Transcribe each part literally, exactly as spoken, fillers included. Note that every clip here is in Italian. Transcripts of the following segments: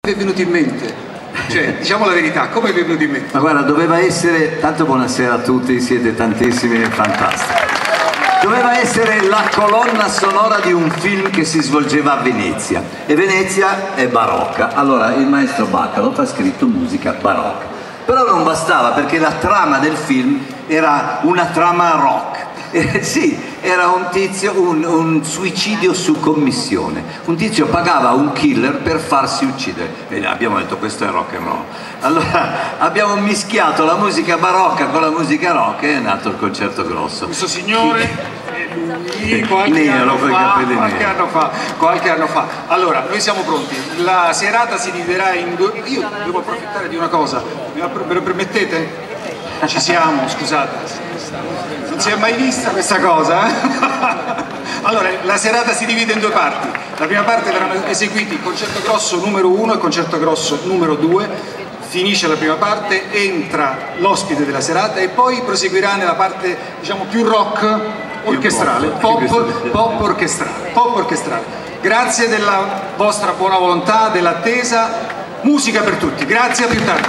è venuto in mente? Cioè, diciamo la verità, come è venuto in mente? Ma guarda, doveva essere, tanto buonasera a tutti, siete tantissimi e fantastici. Doveva essere la colonna sonora di un film che si svolgeva a Venezia, e Venezia è barocca. Allora il maestro Baccalov ha scritto musica barocca, però non bastava, perché la trama del film era una trama rock. Eh, sì, era un tizio, un, un suicidio su commissione. Un tizio pagava un killer per farsi uccidere e abbiamo detto questo è rock and roll. Allora abbiamo mischiato la musica barocca con la musica rock e è nato il Concerto Grosso. Questo signore lì qualche, Nero, anno, fa, qualche nero. anno fa, qualche anno fa. Allora, noi siamo pronti. La serata si dividerà in due. Io devo approfittare di una cosa. Me lo permettete? Ci siamo, scusate. Non si è mai vista questa cosa? Eh? Allora, la serata si divide in due parti. La prima parte verranno eseguiti il Concerto Grosso numero uno e il Concerto Grosso numero due. Finisce la prima parte, entra l'ospite della serata e poi proseguirà nella parte, diciamo, più rock orchestrale, pop, pop orchestrale, pop orchestrale. Grazie della vostra buona volontà, dell'attesa. Musica per tutti. Grazie, a più tardi.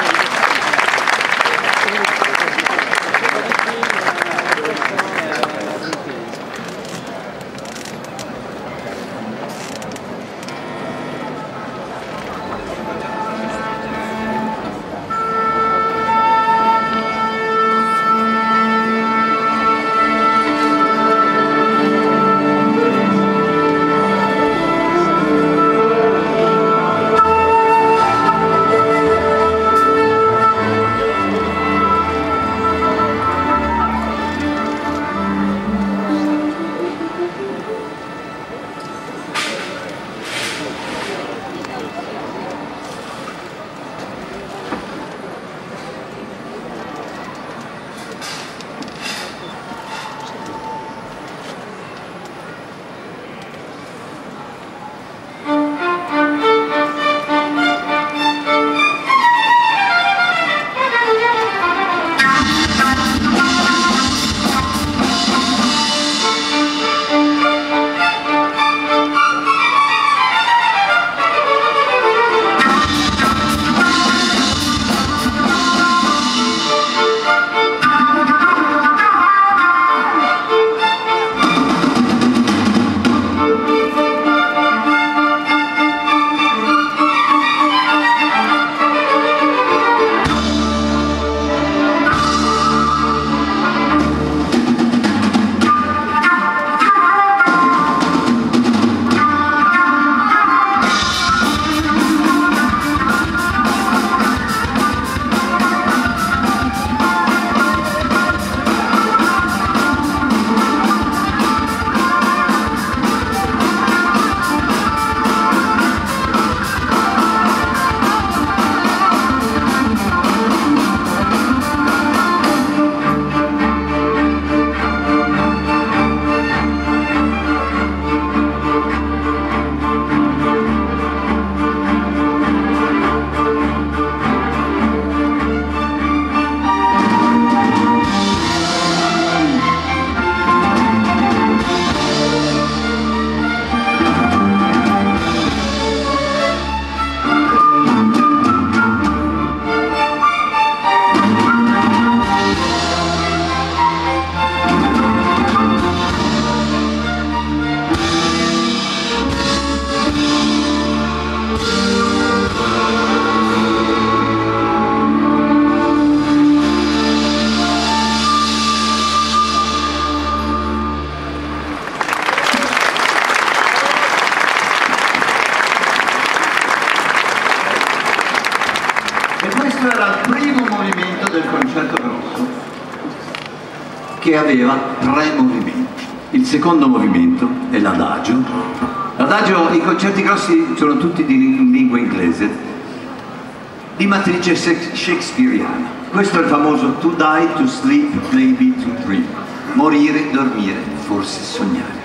Che aveva tre movimenti. Il secondo movimento è l'adagio. L'adagio, i concerti grossi sono tutti di, in lingua inglese, di matrice shakespeariana. Questo è il famoso to die, to sleep, maybe to dream. Morire, dormire, forse sognare.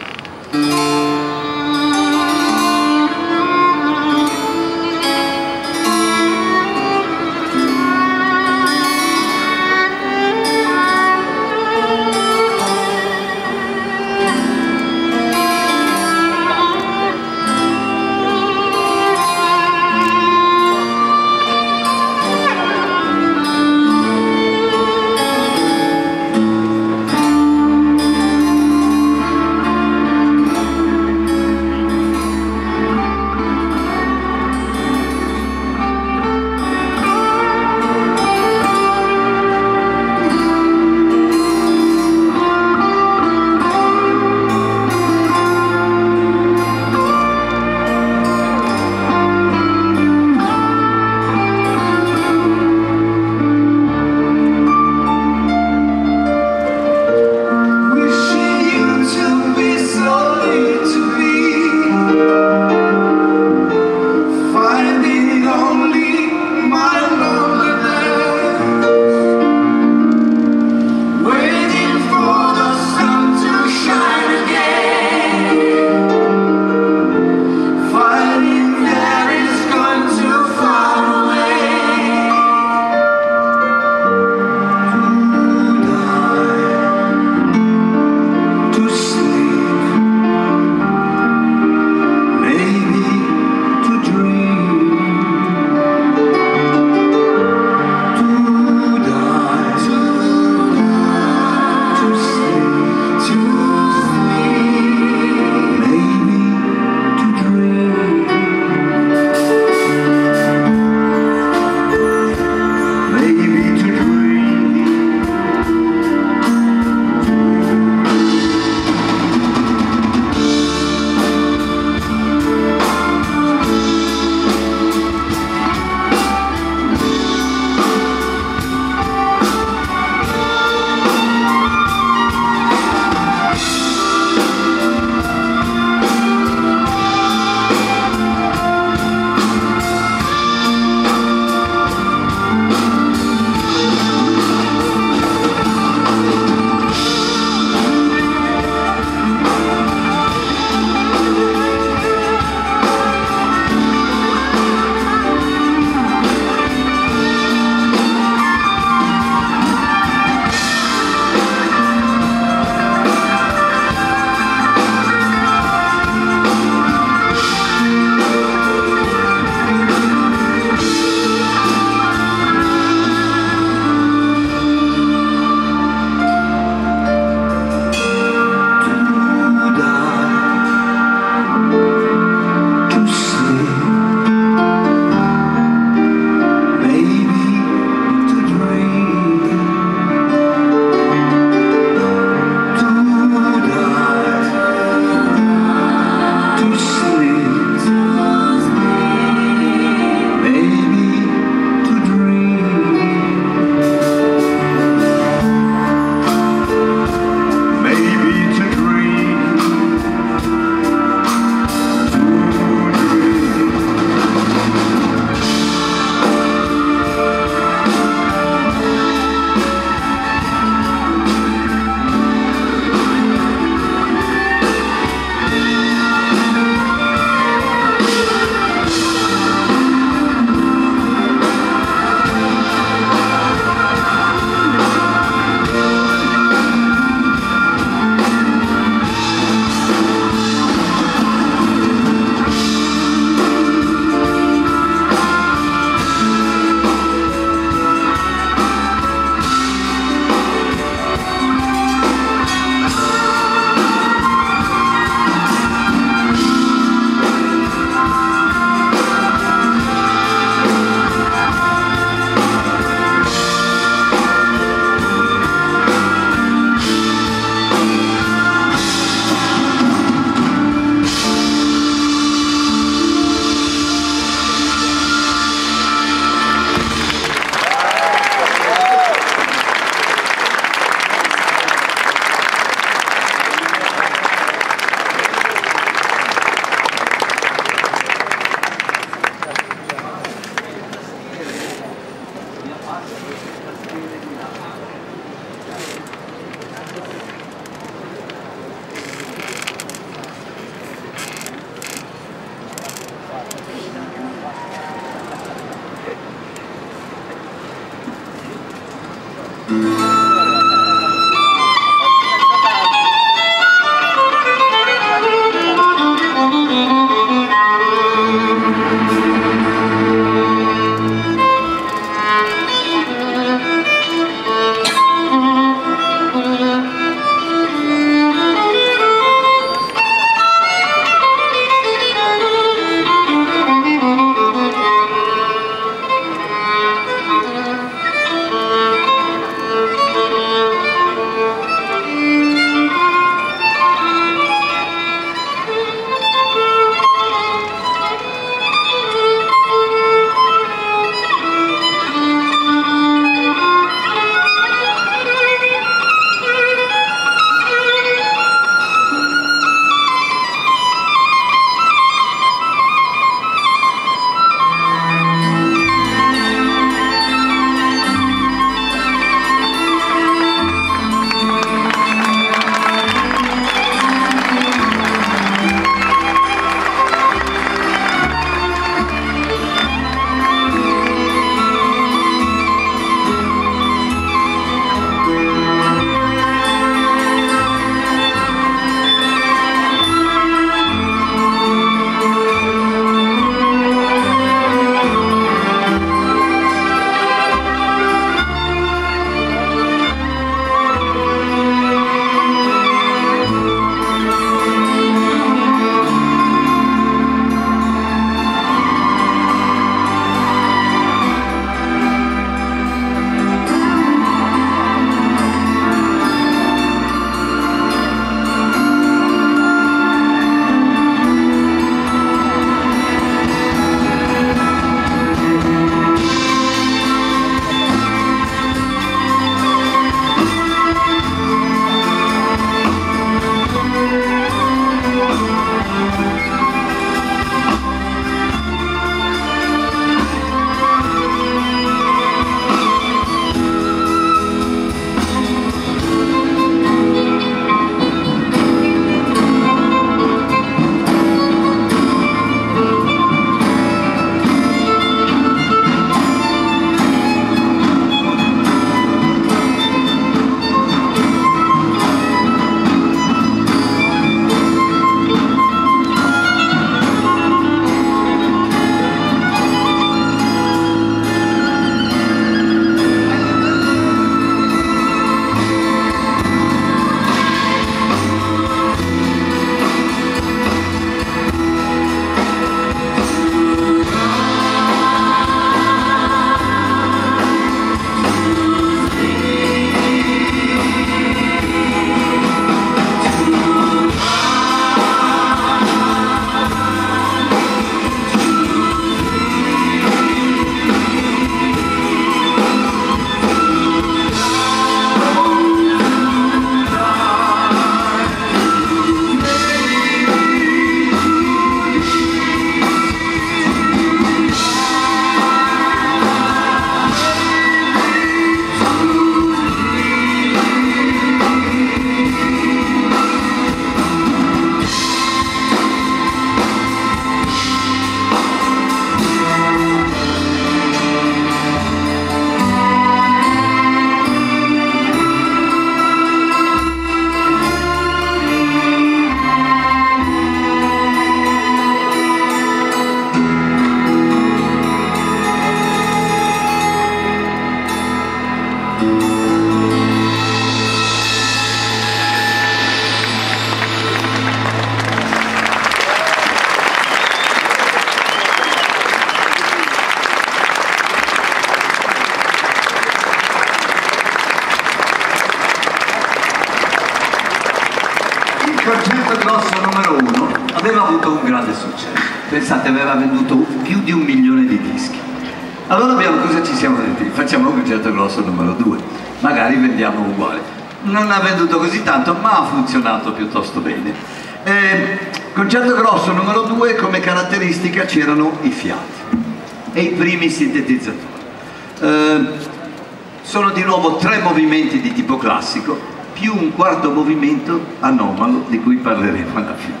concerto grosso numero uno aveva avuto un grande successo. Pensate, aveva venduto più di un milione di dischi. Allora abbiamo, cosa ci siamo detti? Facciamo un concerto grosso numero due, magari vendiamo uguale. Non ha venduto così tanto, ma ha funzionato piuttosto bene. Eh, concerto grosso numero due, come caratteristica c'erano i fiati e i primi sintetizzatori. Eh, sono di nuovo tre movimenti di tipo classico, più un quarto movimento anomalo di cui parleremo alla fine.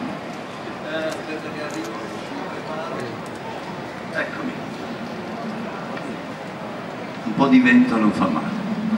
Eccomi. Un po' di vento non fa male.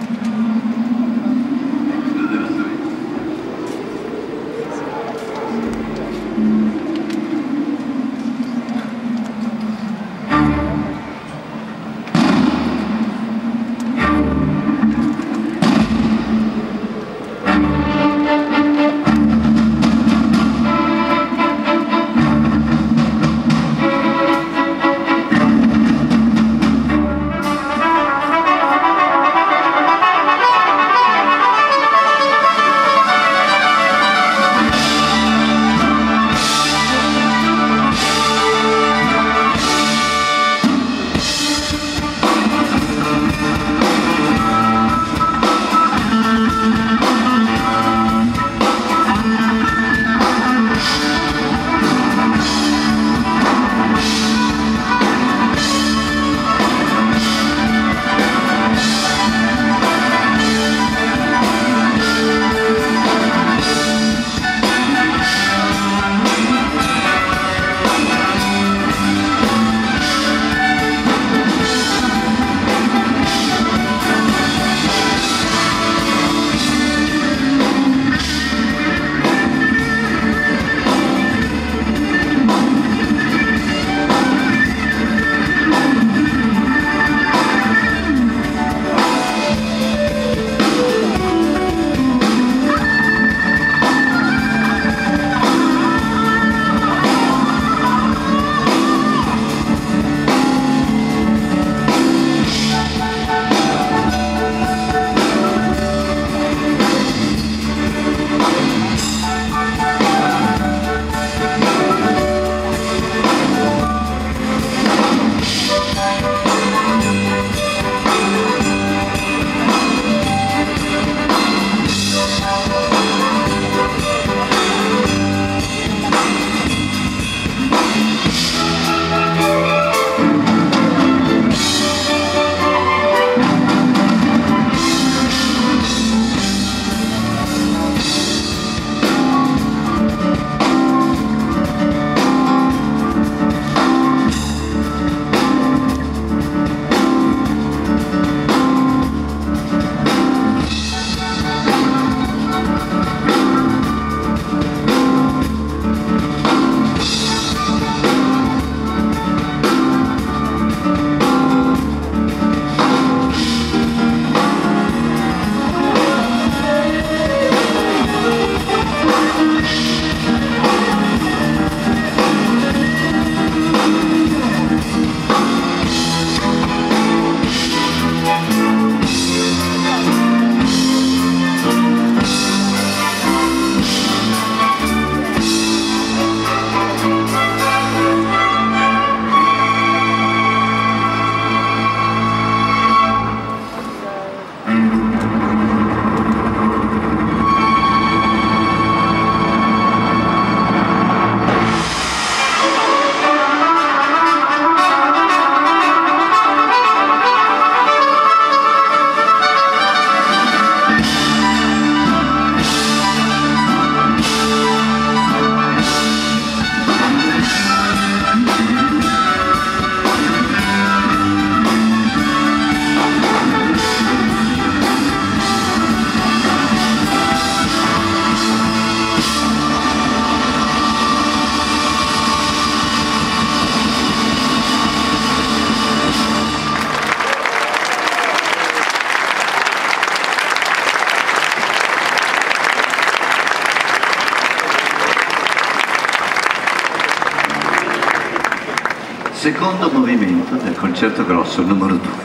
Secondo movimento del concerto grosso numero due.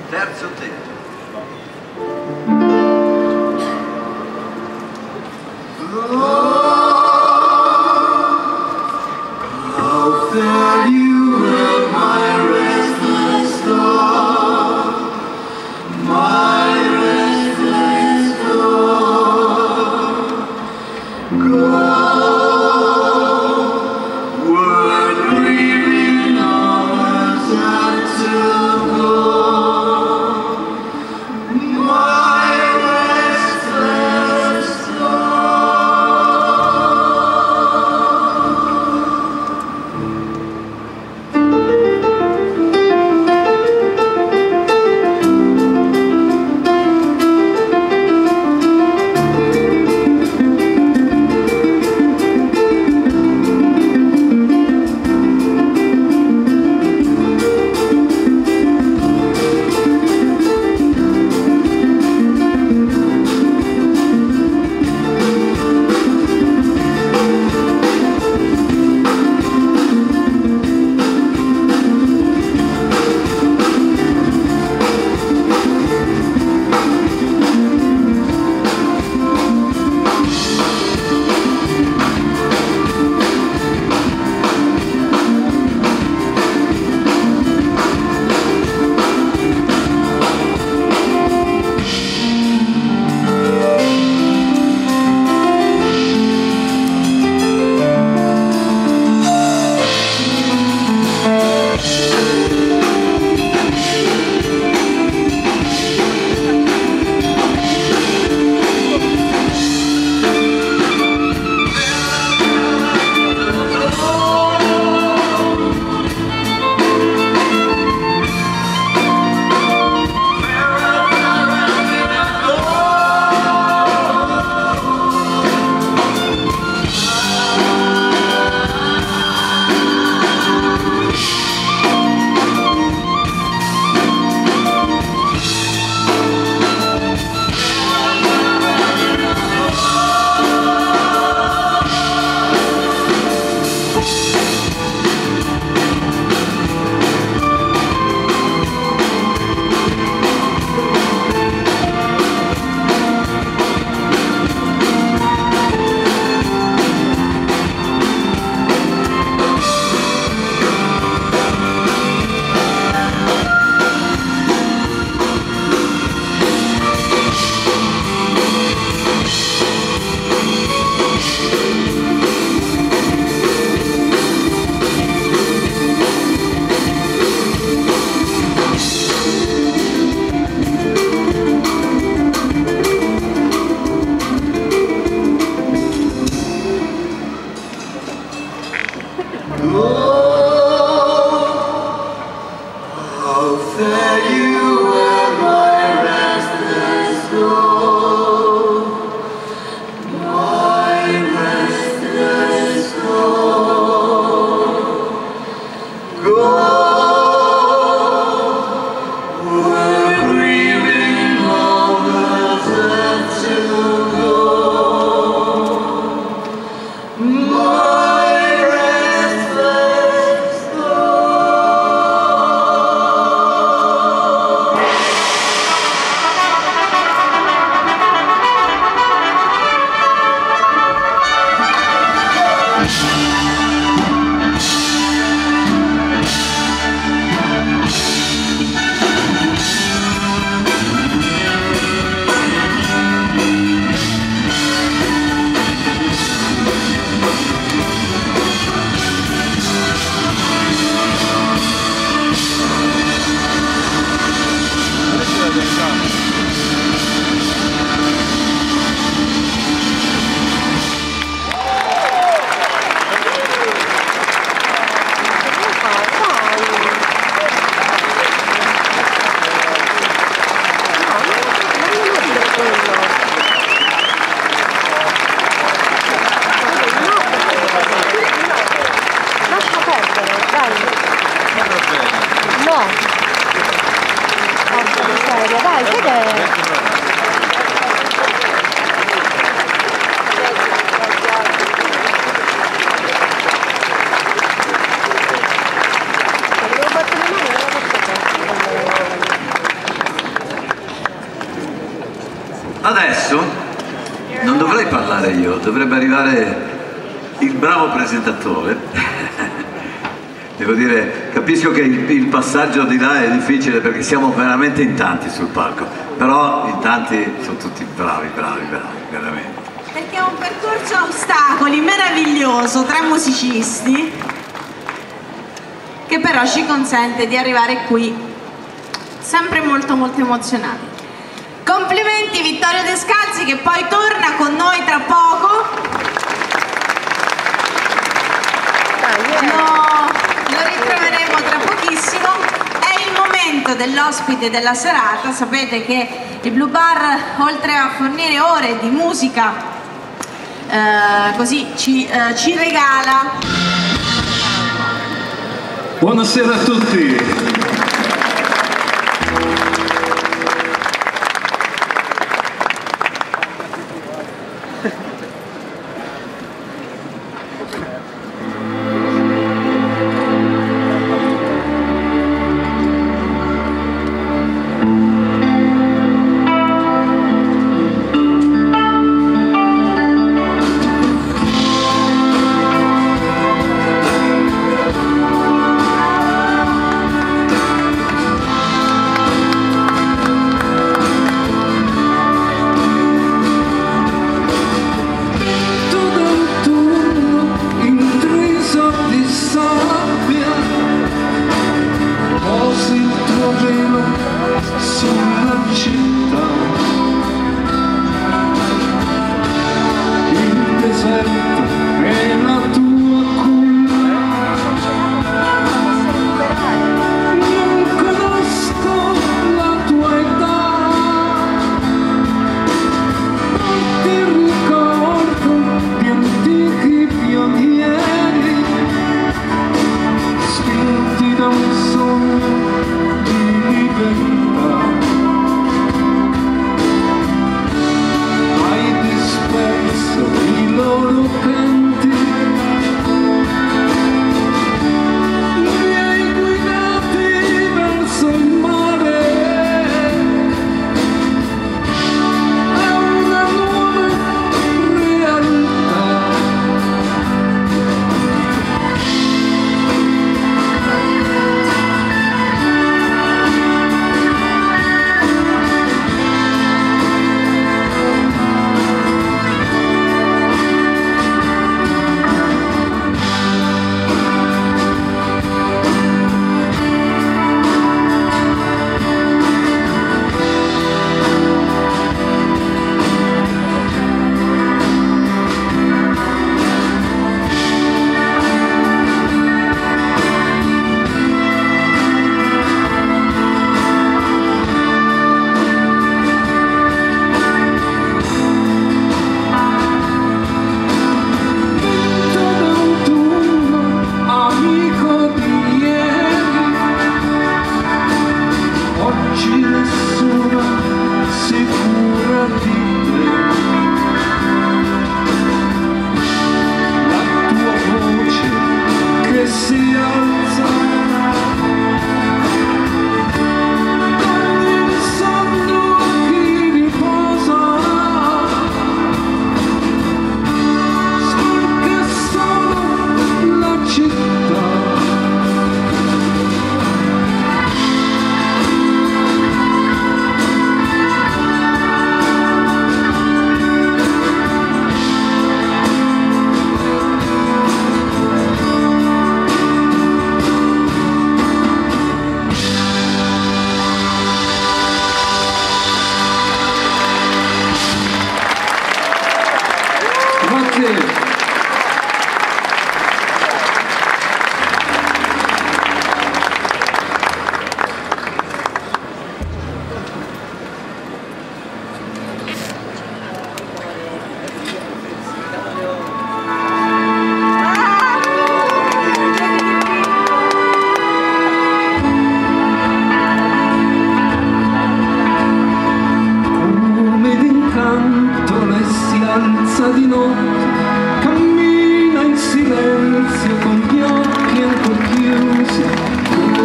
Terzo tempo. How fare you with my restless thought, my restless thought. Go, word grieving hours have to go, my restless thought. Adesso non dovrei parlare io, dovrebbe arrivare il bravo presentatore. Devo dire, capisco che il, il passaggio di là è difficile perché siamo veramente in tanti sul palco, però in tanti sono tutti bravi, bravi, bravi, veramente. Perché è un percorso a ostacoli meraviglioso tra musicisti che però ci consente di arrivare qui sempre molto molto emozionati. Complimenti Vittorio Descalzi, che poi torna con noi tra poco. Lo, lo ritroveremo tra pochissimo. È il momento dell'ospite della serata. Sapete che il Blue Bar, oltre a fornire ore di musica, eh, così ci, eh, ci regala. Buonasera a tutti.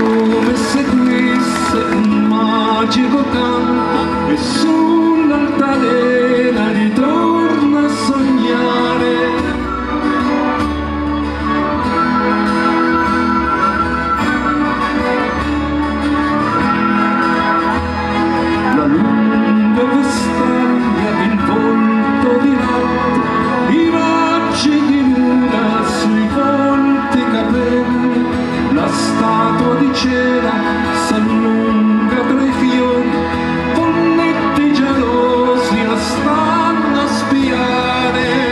magico canto e sull'altare Maddalena ritorna a sognare. La lunga vestaglia, il volto di notte, i raggi di luna sui volti capelli, la statua di cera s'allunga tra i fiori, polletti gelosi la stanno a spiare.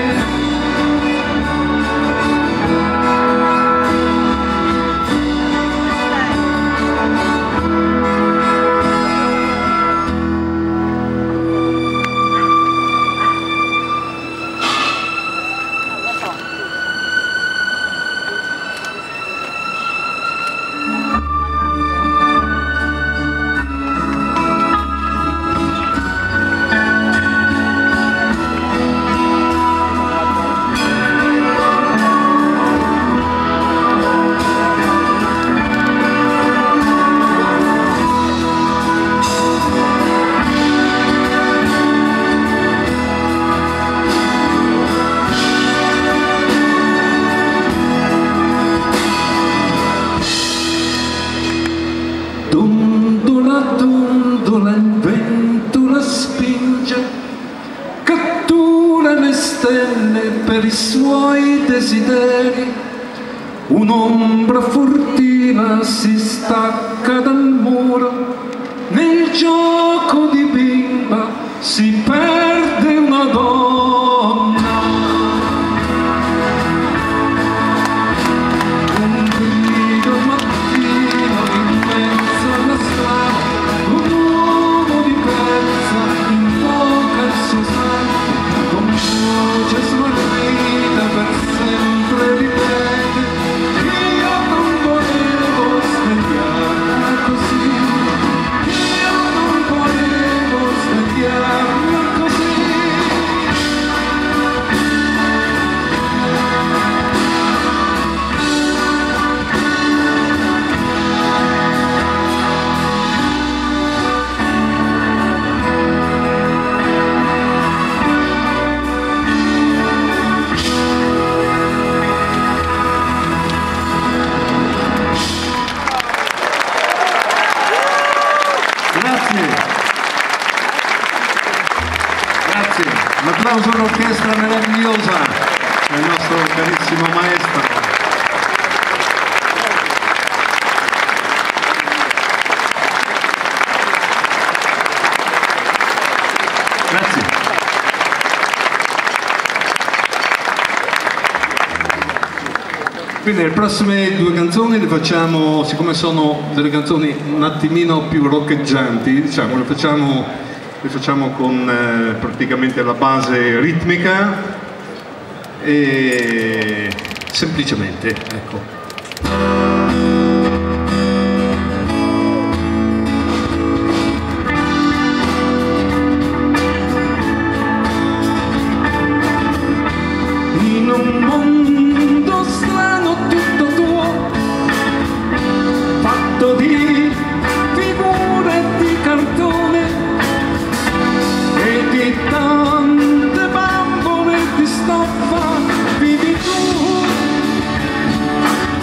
Dondola, dondola, il vento la spinge, cattura le stelle per i suoi desideri. Un'ombra furtiva si stacca dal muro, nel gioco di bimba si perde una donna. Un grido mattino in mezzo alla strada, un uomo di pezza invoca il suo santo, con voce smarrita per sempre ripete: io non volevo svegliarla così, io non volevo svegliarla così. Grazie, grazie. Un applauso all'orchestra meravigliosa del nostro carissimo maestro. Grazie. Quindi le prossime due canzoni le facciamo, siccome sono delle canzoni un attimino più roccheggianti, diciamo, le facciamo, le facciamo con eh, praticamente la base ritmica e semplicemente, ecco. In un mondo strano tutto tuo, fatto di figure di cartone e di tante bambole di stoffa, vivi tu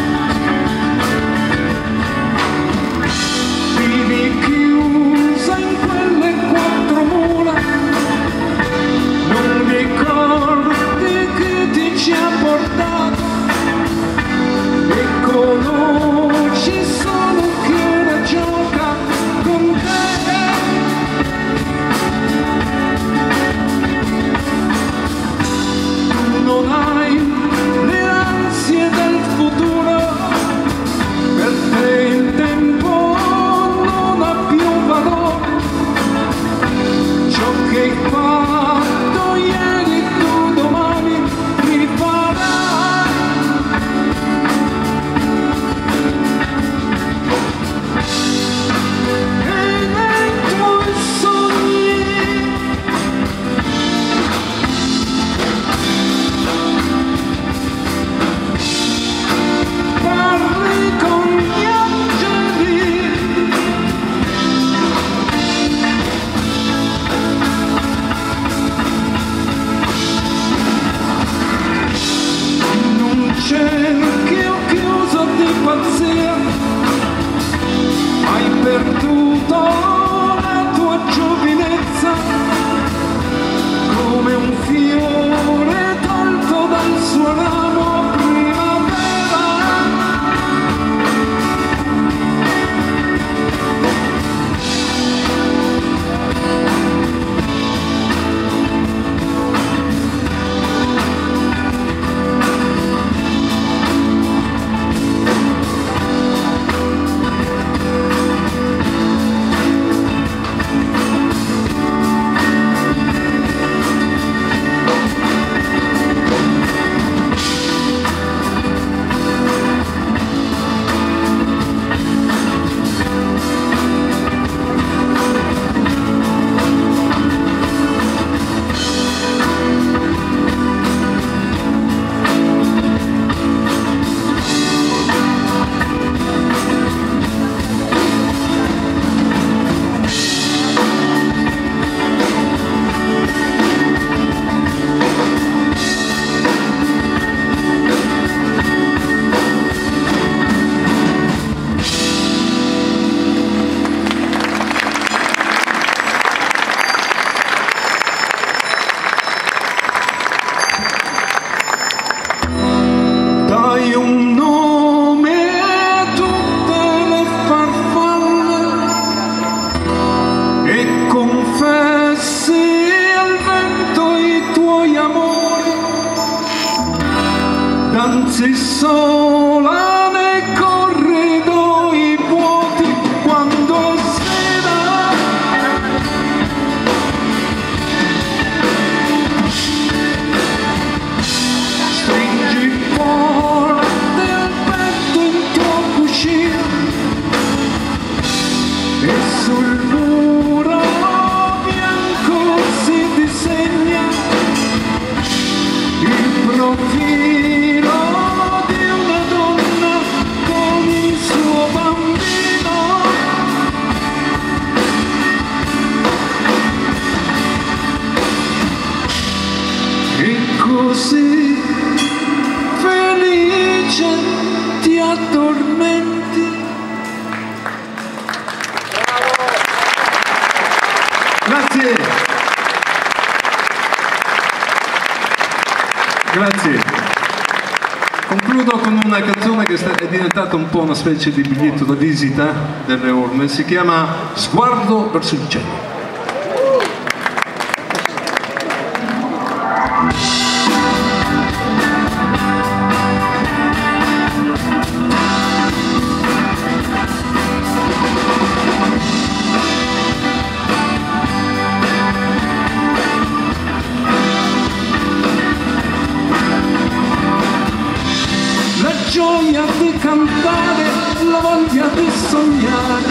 danzi sola nei corridoi vuoti quando sera stringi forte il petto in tua cucina e sul muro bianco si disegna il profilo di una donna con il suo bambino. E così felice ti addormenti. Grazie. Grazie. Concludo con una canzone che è diventata un po' una specie di biglietto da visita delle orme, si chiama Sguardo verso il cielo. Gioia di cantare, la voglia di sognare,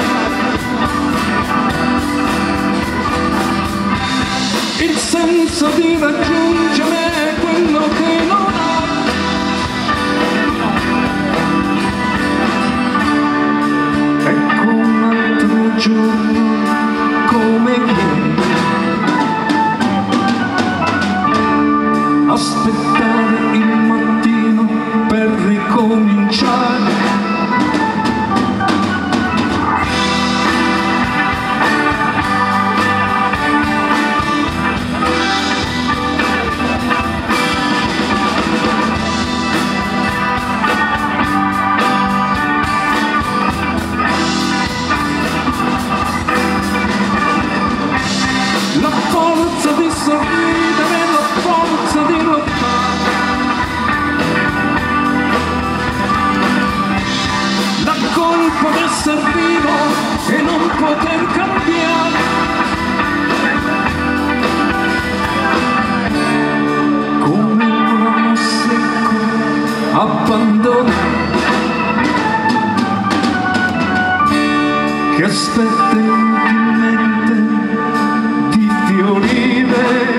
il senso di raggiungere quello che non ha. Ecco un altro giorno come ieri, aspettare il mattino per ricominciare. La forza di sorridere, la forza di lottare, la colpa di essere vivo e non poter cambiare, come un ramo secco abbandonato che aspetta inutilmente di fiorire.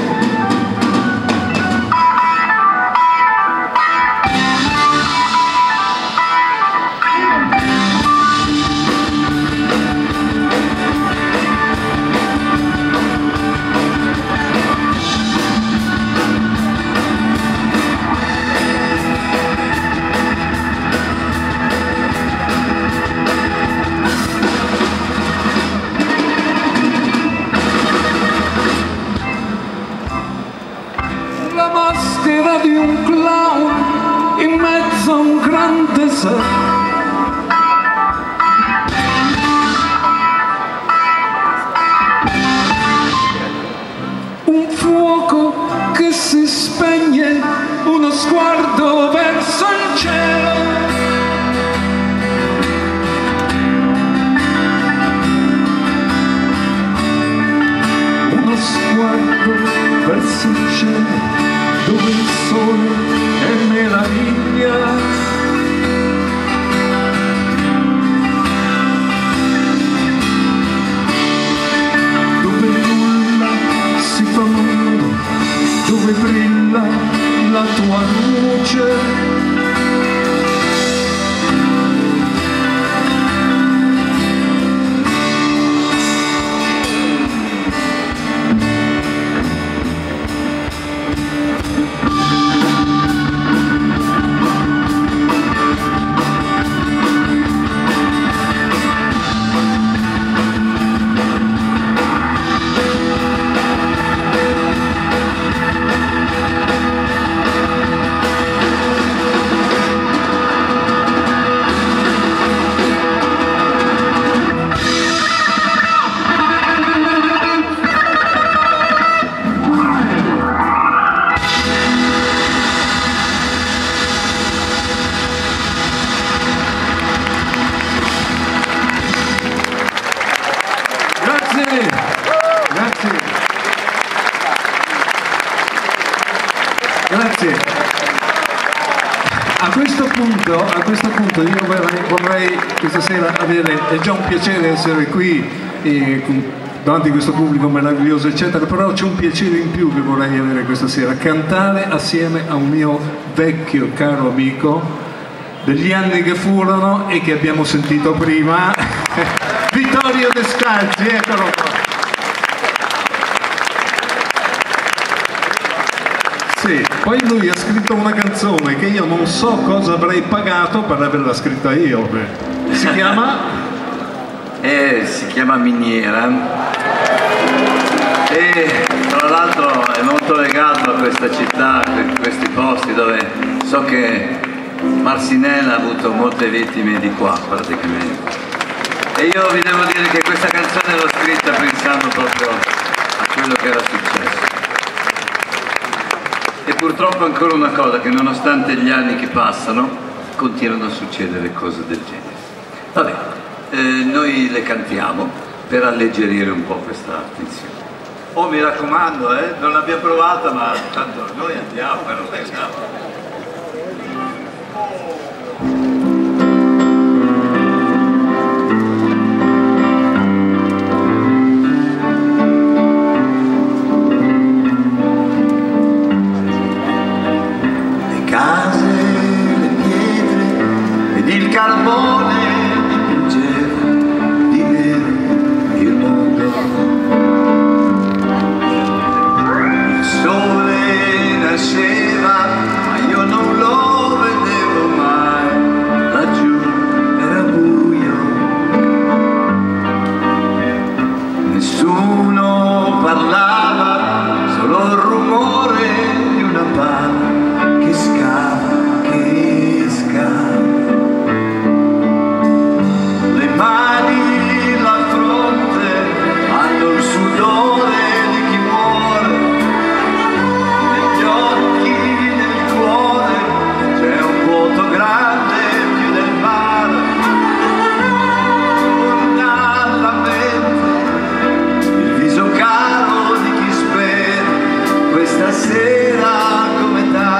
La maschera di un clown in mezzo a un gran deserto, un fuoco che si spegne, uno sguardo verso il cielo, uno sguardo verso il cielo dove il sole è meraviglia, dove nulla si fa mondo, dove brilla la tua luce. Grazie. A questo punto, a questo punto io vorrei, vorrei questa sera avere, è già un piacere essere qui e, davanti a questo pubblico meraviglioso eccetera, però c'è un piacere in più che vorrei avere questa sera, cantare assieme a un mio vecchio caro amico degli anni che furono e che abbiamo sentito prima, Vittorio Descalzi, eccolo qua. Sì, poi lui ha scritto una canzone che io non so cosa avrei pagato per averla scritta io. Beh. Si chiama? Eh, si chiama Miniera e tra l'altro è molto legato a questa città, a questi posti dove so che Marcinelle ha avuto molte vittime di qua praticamente. E io vi devo dire che questa canzone l'ho scritta pensando proprio a quello che era successo. E purtroppo ancora una cosa, che nonostante gli anni che passano continuano a succedere cose del genere. Vabbè, eh, noi le cantiamo per alleggerire un po' questa tensione. Oh, mi raccomando, eh, non l'abbiamo provata, ma tanto noi andiamo, però andiamo. Il carbone dipingeva di nero il mondo, il sole nasceva ma io non lo vedevo mai, laggiù era buio, nessuno parlava, solo il rumore di una palla che scava, che scava. Stasera come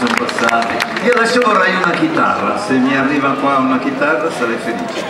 sono passati. Io adesso vorrei una chitarra, se mi arriva qua una chitarra sarei felice.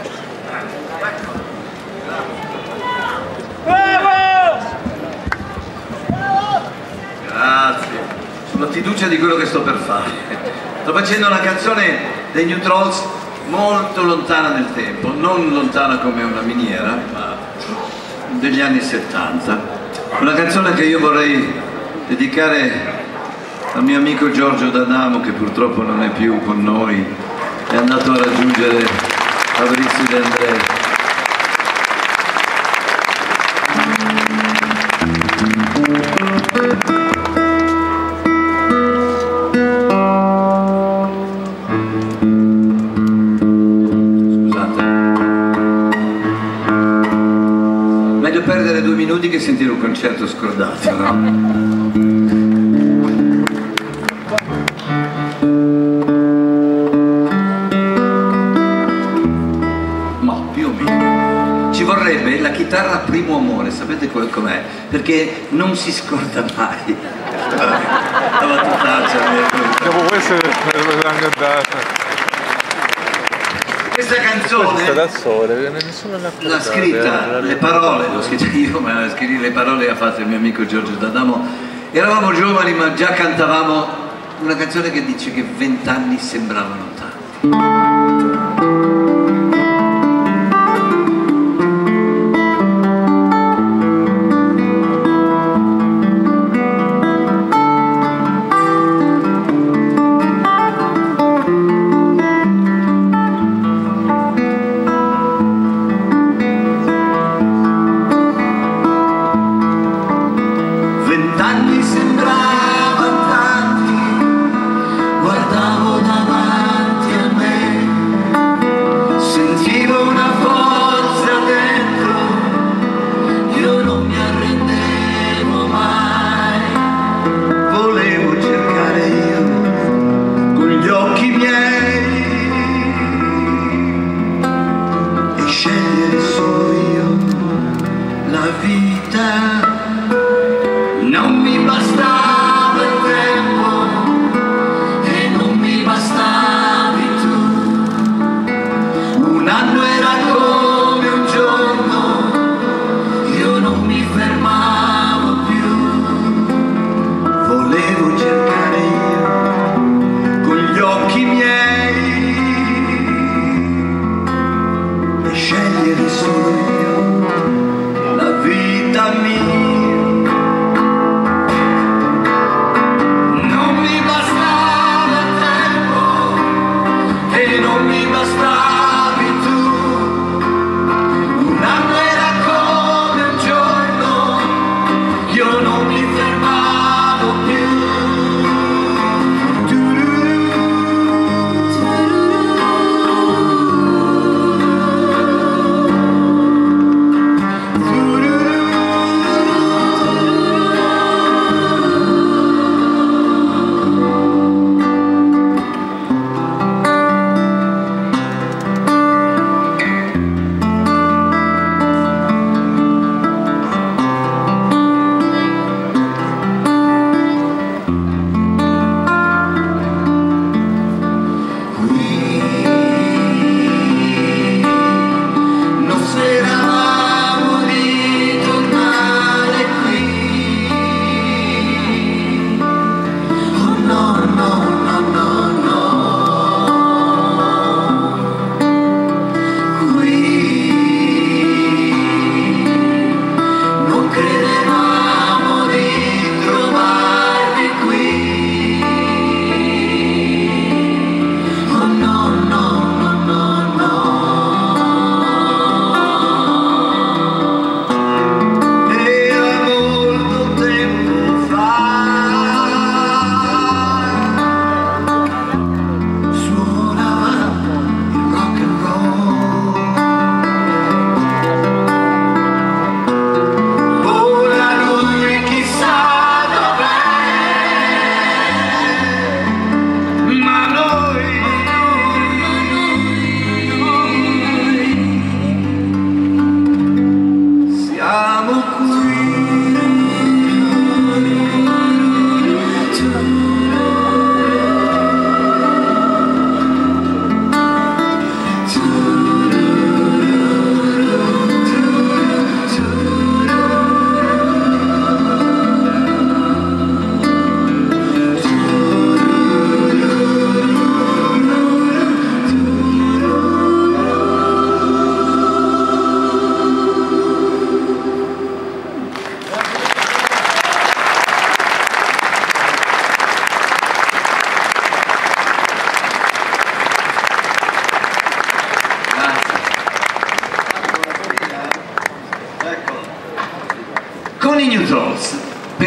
Grazie, sulla fiducia di quello che sto per fare. Sto facendo una canzone dei New Trolls molto lontana nel tempo, non lontana come una miniera, ma degli anni settanta. Una canzone che io vorrei dedicare al mio amico Giorgio D'Adamo, che purtroppo non è più con noi, è andato a raggiungere Fabrizio De André. Perdere due minuti che sentire un concerto scordato, no? Ma più o meno ci vorrebbe la chitarra primo amore, sapete com'è? Perché non si scorda mai. La battutaccia. Dopo questa l'hanno andata. Questa canzone da sole, nessuno l'ha l'ha scritta, le parole, l'ho scritta io, ma le parole le ha fatte il mio amico Giorgio D'Adamo. Eravamo giovani ma già cantavamo una canzone che dice che vent'anni sembravano tanti. Guardavo davanti a me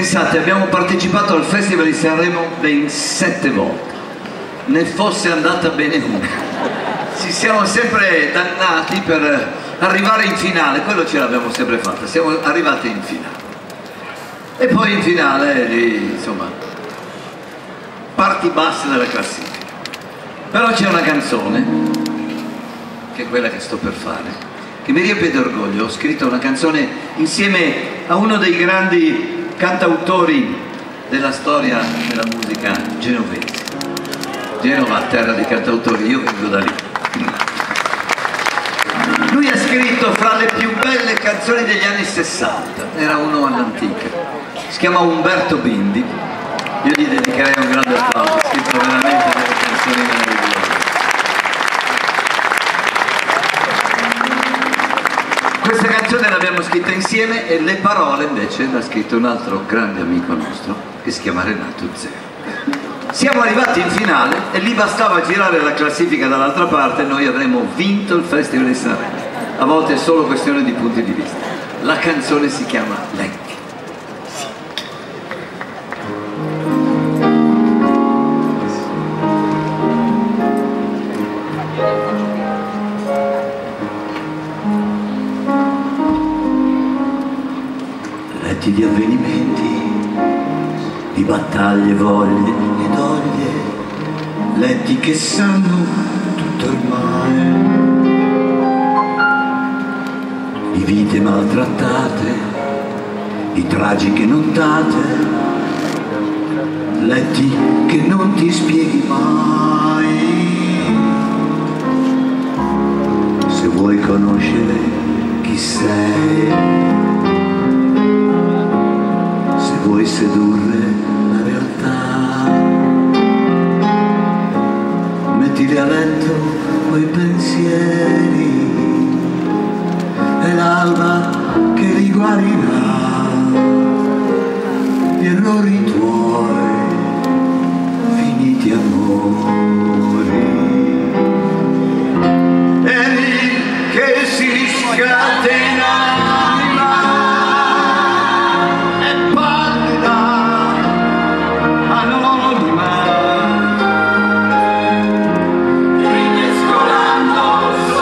Pensate, abbiamo partecipato al Festival di Sanremo ben sette volte, ne fosse andata bene una. Ci siamo sempre dannati per arrivare in finale, quello ce l'abbiamo sempre fatto, siamo arrivati in finale. E poi in finale, lì, insomma, parti basse della classifica. Però c'è una canzone, che è quella che sto per fare, che mi riempie d'orgoglio. Ho scritto una canzone insieme a uno dei grandi cantautori della storia della musica genovese. Genova, terra di cantautori, io vengo da lì. Lui ha scritto fra le più belle canzoni degli anni sessanta, era uno all'antica, si chiama Umberto Bindi. Io gli dedicherei un grande applauso, ha scritto veramente delle canzoni meravigliose. Questa canzone l'abbiamo scritta insieme e le parole invece l'ha scritto un altro grande amico nostro che si chiama Renato Zero. Siamo arrivati in finale e lì bastava girare la classifica dall'altra parte e noi avremmo vinto il Festival di Sanremo. A volte è solo questione di punti di vista. La canzone si chiama Letti. Letti di avvenimenti, di battaglie, voglie e doglie, letti che sanno tutto ormai, di vite maltrattate, di tragiche nottate, letti che non ti spieghi mai. Se vuoi conoscere chi sei, se vuoi sedurre la realtà, mettili a letto quei pensieri e l'alba che li guarirà, gli errori tuoi, finiti amori. È lì che si scatena rimescolando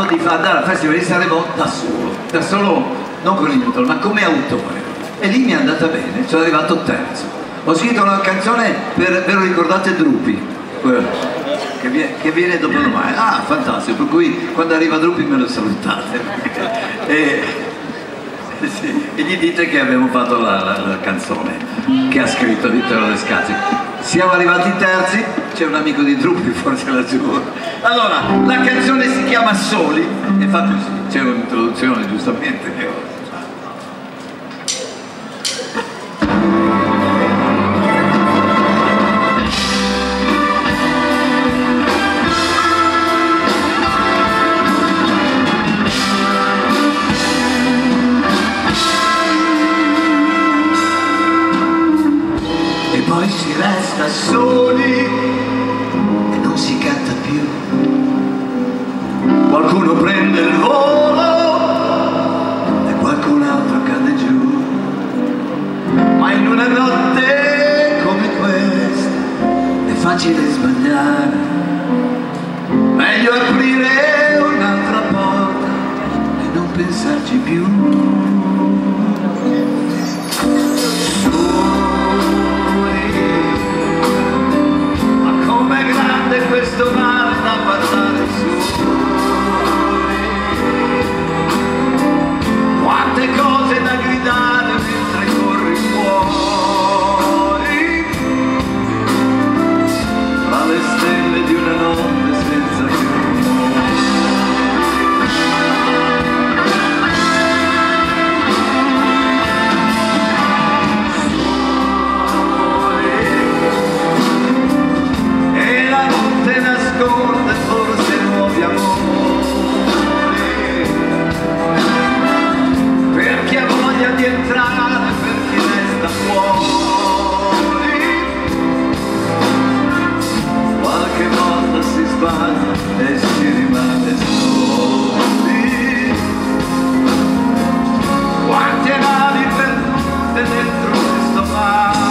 di andare al Festival di Sanremo da solo, da solo, non con il Newton, ma come autore. E lì mi è andata bene, sono arrivato terzo. Ho scritto una canzone per, ve lo ricordate, Drupi, che viene, che viene dopo domani. Ah, fantastico, per cui quando arriva Drupi me lo salutate. e, sì, e gli dite che abbiamo fatto la, la, la canzone che ha scritto Vittorio Descalzi. Siamo arrivati terzi, c'è un amico di Drupi forse laggiù. Allora, la canzone si chiama Soli e fa così, c'è un'introduzione giustamente che ho. Poi si resta soli e non si canta più. Qualcuno prende il volo e qualcun altro cade giù. Ma in una notte come questa è facile sbagliare. Meglio aprire un'altra porta e non pensarci più. Questo mare da parlare su, quante cose da gridare mentre corri fuori, tra le stelle di una notte senza più. Nasconde forse nuovi amori per chi ha voglia di entrare, per chi resta fuori. Qualche volta si sbaglia e si rimane soli. Quante navi perdute dentro questo mare,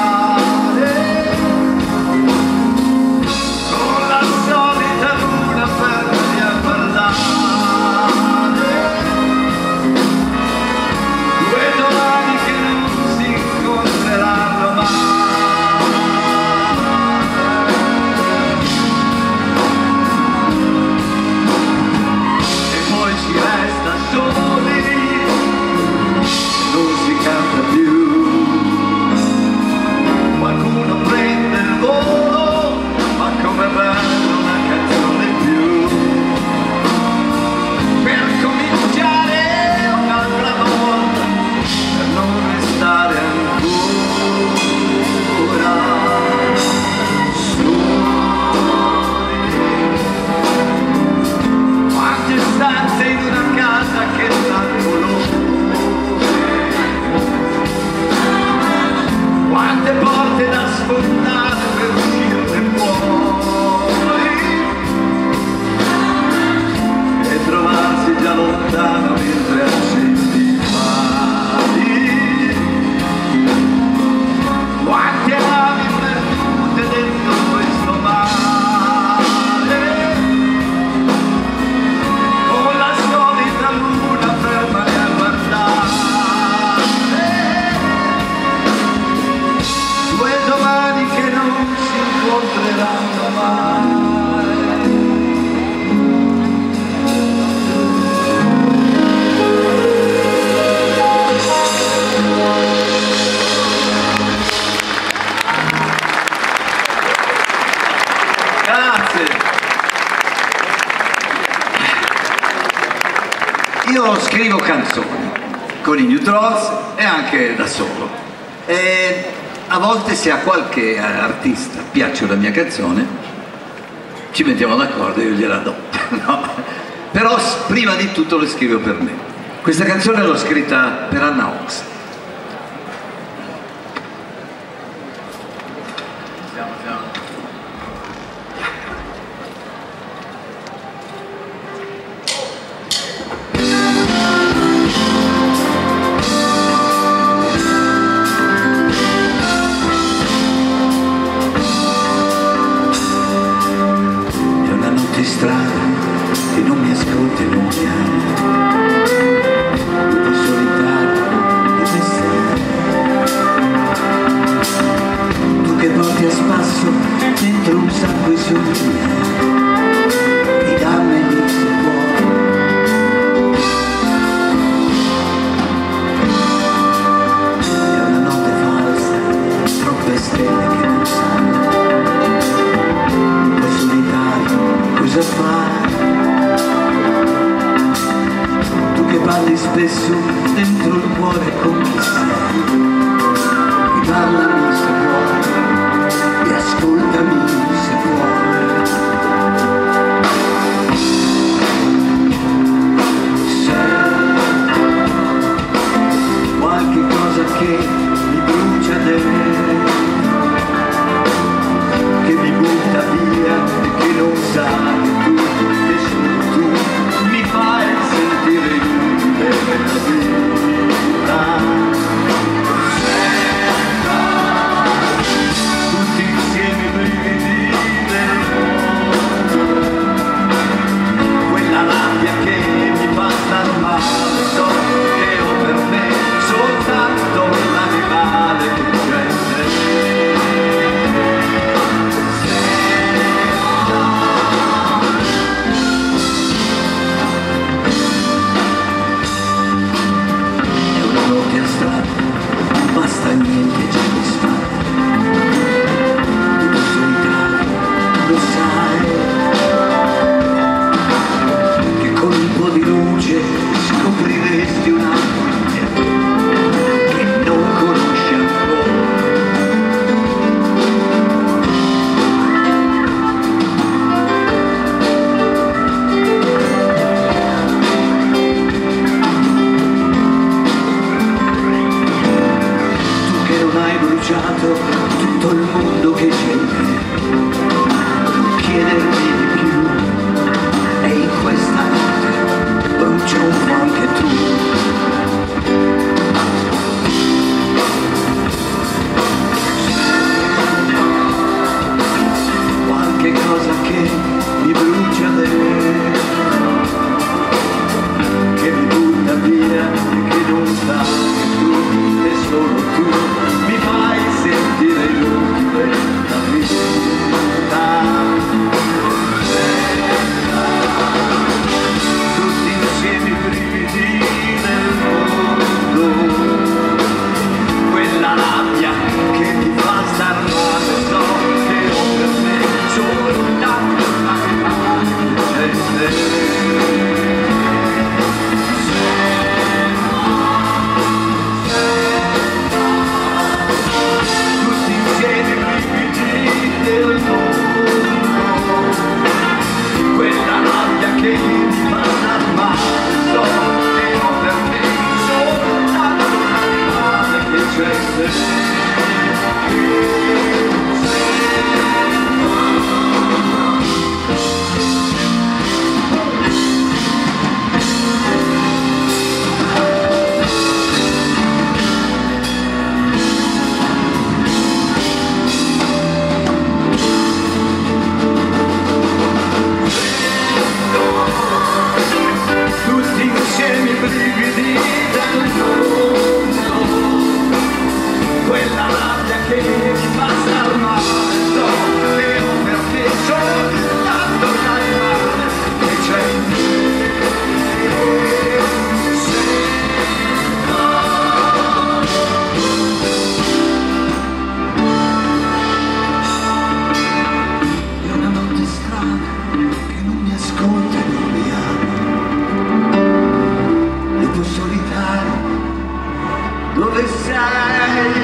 Io scrivo canzoni con i New Trolls e anche da solo, e a volte se a qualche artista piace la mia canzone ci mettiamo d'accordo e io gliela do, no? Però prima di tutto le scrivo per me. Questa canzone l'ho scritta per Anna Ox. Strada che non mi ascolti. passo dentro un sacco di soldi e dammeli se vuoi. È una notte falsa, troppe stelle che non sanno, un po' solitario, cosa fare? Tu che parli spesso dentro il cuore con chi sei, parlami se vuoi e ascoltami se vuoi. Sei qualche cosa che mi brucia dentro, che mi butta via e che non sa che tu, che solo tu mi fai sentire utile nella vita. Tutto il mondo che c'è in me, non chiedermi di più, e in questa notte brucia un po' anche tu. Qualche cosa che mi brucia dentro, che mi butta via e che non sa che tu e solo tu mi fai sentire l'utile la vita. Tutti insieme i brividi del mondo, quella rabbia che mi fa star male, so che ho per me soltanto una mano che c'è. Quella rabbia che mi fa star male, so che ho per me soltanto un animale che c'è. Dove sei?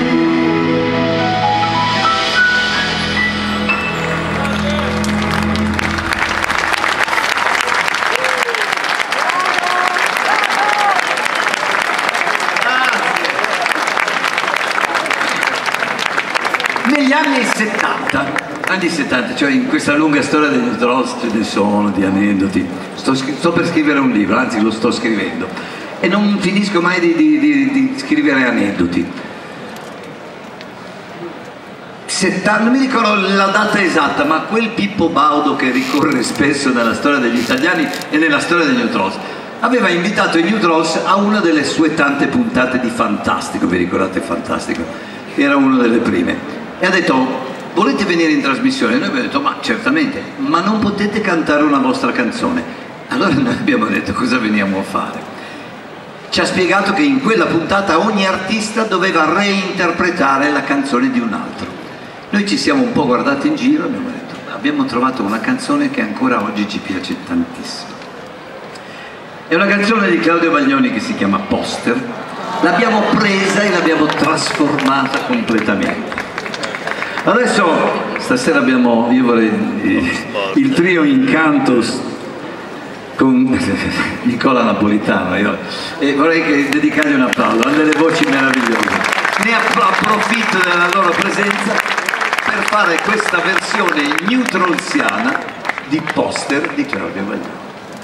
Negli anni settanta, anni settanta, cioè in questa lunga storia degli Drost, ce ne sono di aneddoti. Sto, sto per scrivere un libro, anzi lo sto scrivendo, e non finisco mai di, di, di, di scrivere aneddoti. settanta, non mi ricordo la data esatta, ma quel Pippo Baudo che ricorre spesso nella storia degli italiani e nella storia degli New Trolls aveva invitato i New Trolls a una delle sue tante puntate di Fantastico. Vi ricordate Fantastico? Era una delle prime, e ha detto: volete venire in trasmissione? Noi abbiamo detto, ma certamente, ma non potete cantare una vostra canzone. Allora noi abbiamo detto, cosa veniamo a fare? Ci ha spiegato che in quella puntata ogni artista doveva reinterpretare la canzone di un altro. Noi ci siamo un po' guardati in giro e abbiamo detto, abbiamo trovato una canzone che ancora oggi ci piace tantissimo. È una canzone di Claudio Baglioni che si chiama Poster. L'abbiamo presa e l'abbiamo trasformata completamente. Adesso, stasera abbiamo, io vorrei, il trio Incantus con Nicola Napolitano, io, e vorrei che, dedicargli un applauso, hanno delle voci meravigliose. Ne approfitto della loro presenza per fare questa versione newtralsiana di Poster di Claudio Baglioni.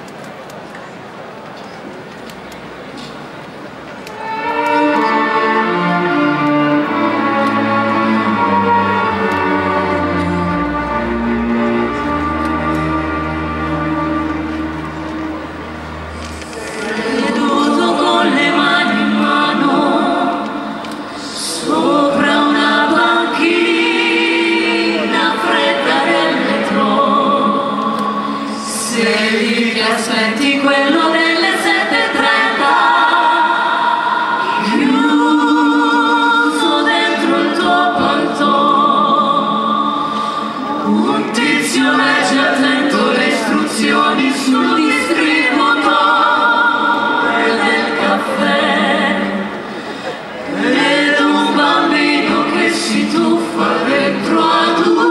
Aspetti quello delle sette e trenta, chiuso dentro il tuo palto, un tizio legge attento le istruzioni sul distributore del caffè, ed un bambino che si tuffa dentro ad un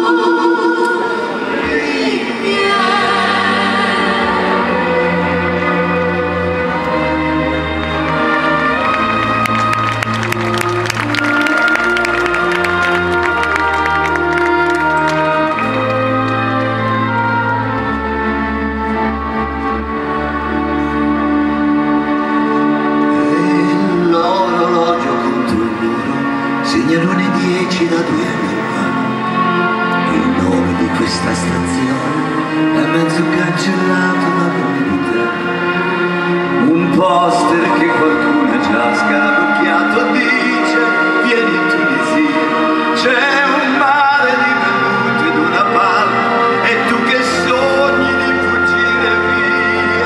segnalone dieci da due anni fa. Il nome di questa stazione è mezzo cancellato dalla verità. Un poster che qualcuno ha già scarabocchiato dice vieni in Tunisia, c'è un mare di velluto ed una palma e tu che sogni di fuggire via.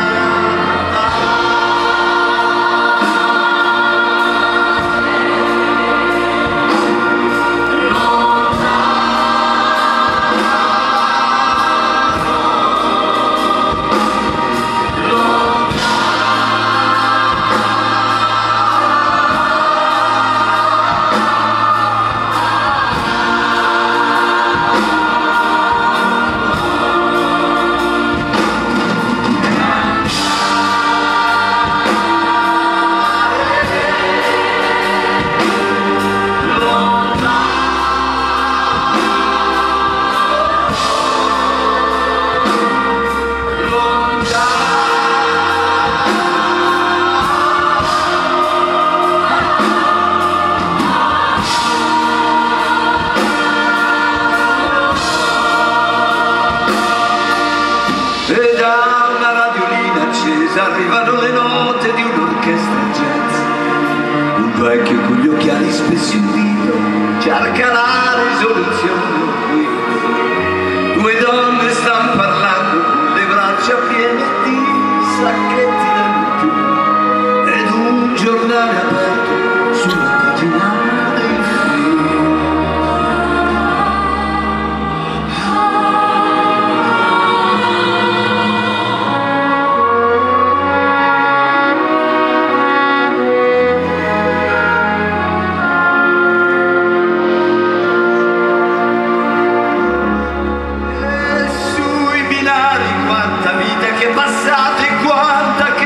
E da una radiolina accesa arrivano le note di un'orchestra jazz. Un vecchio con gli occhiali spessi in dito cerca la risoluzione qui. Due donne stanno parlando con le braccia piene di sacchetti da più. Ed un giornale aperto sulla pagina dei film. Quanta vita che è passata e quanta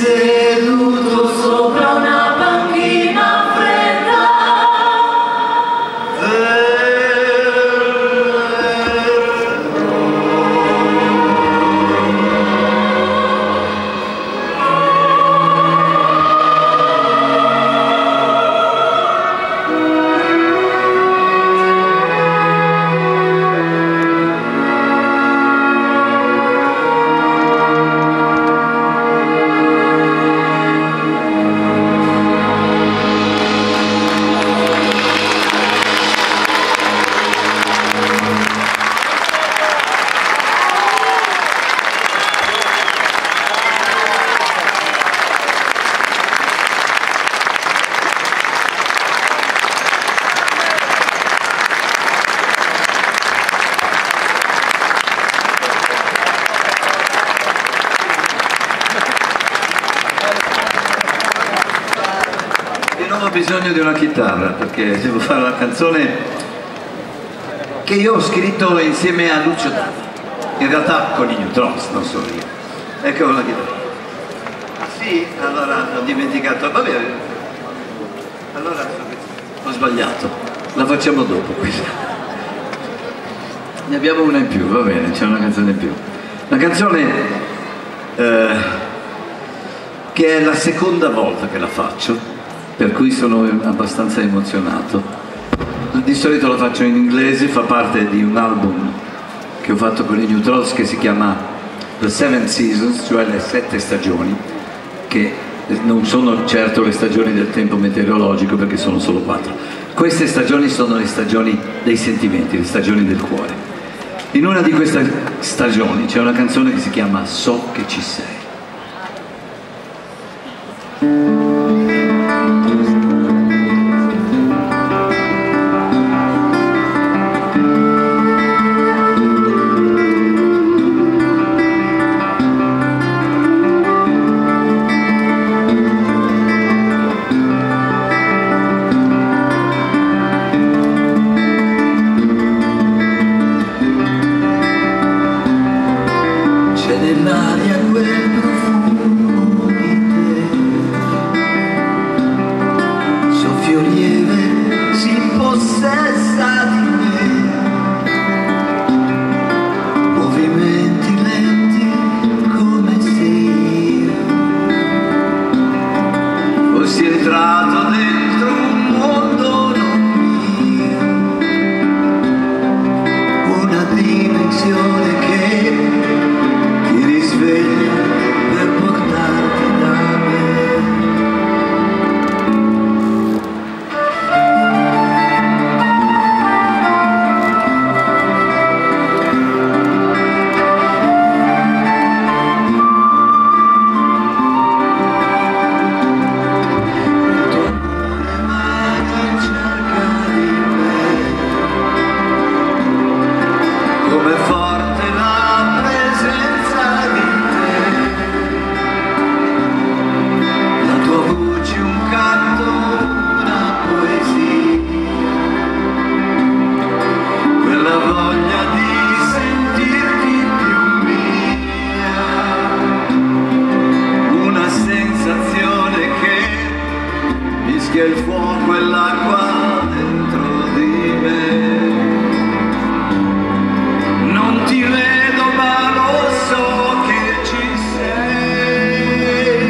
seduto sopra una panchina fredda. Non ho bisogno di una chitarra perché devo fare una canzone che io ho scritto insieme a Lucio Dalla, in realtà con i Neutrons, non solo io. Ecco la chitarra. Ah sì? Allora ho dimenticato, va bene. Allora ho sbagliato, la facciamo dopo questa. Ne abbiamo una in più, va bene, c'è una canzone in più. Una canzone eh, che è la seconda volta che la faccio, per cui sono abbastanza emozionato. Di solito la faccio in inglese, fa parte di un album che ho fatto con i Neutrons che si chiama The Seven Seasons, cioè le sette stagioni, che non sono certo le stagioni del tempo meteorologico perché sono solo quattro. Queste stagioni sono le stagioni dei sentimenti, le stagioni del cuore. In una di queste stagioni c'è una canzone che si chiama So che ci sei. Nell'aria quel profumo di te, soffio lieve si impossessa di me, movimenti lenti come se io fossi entrato dentro un mondo non mio, una dimensione che per portarti da me. Il tuo amore mani cerca di me, come forte la presenza di un canto, una poesia, quella voglia di sentirti più mia, una sensazione che mischia il fuoco e l'acqua dentro di me. Non ti vedo ma lo so che ci sei.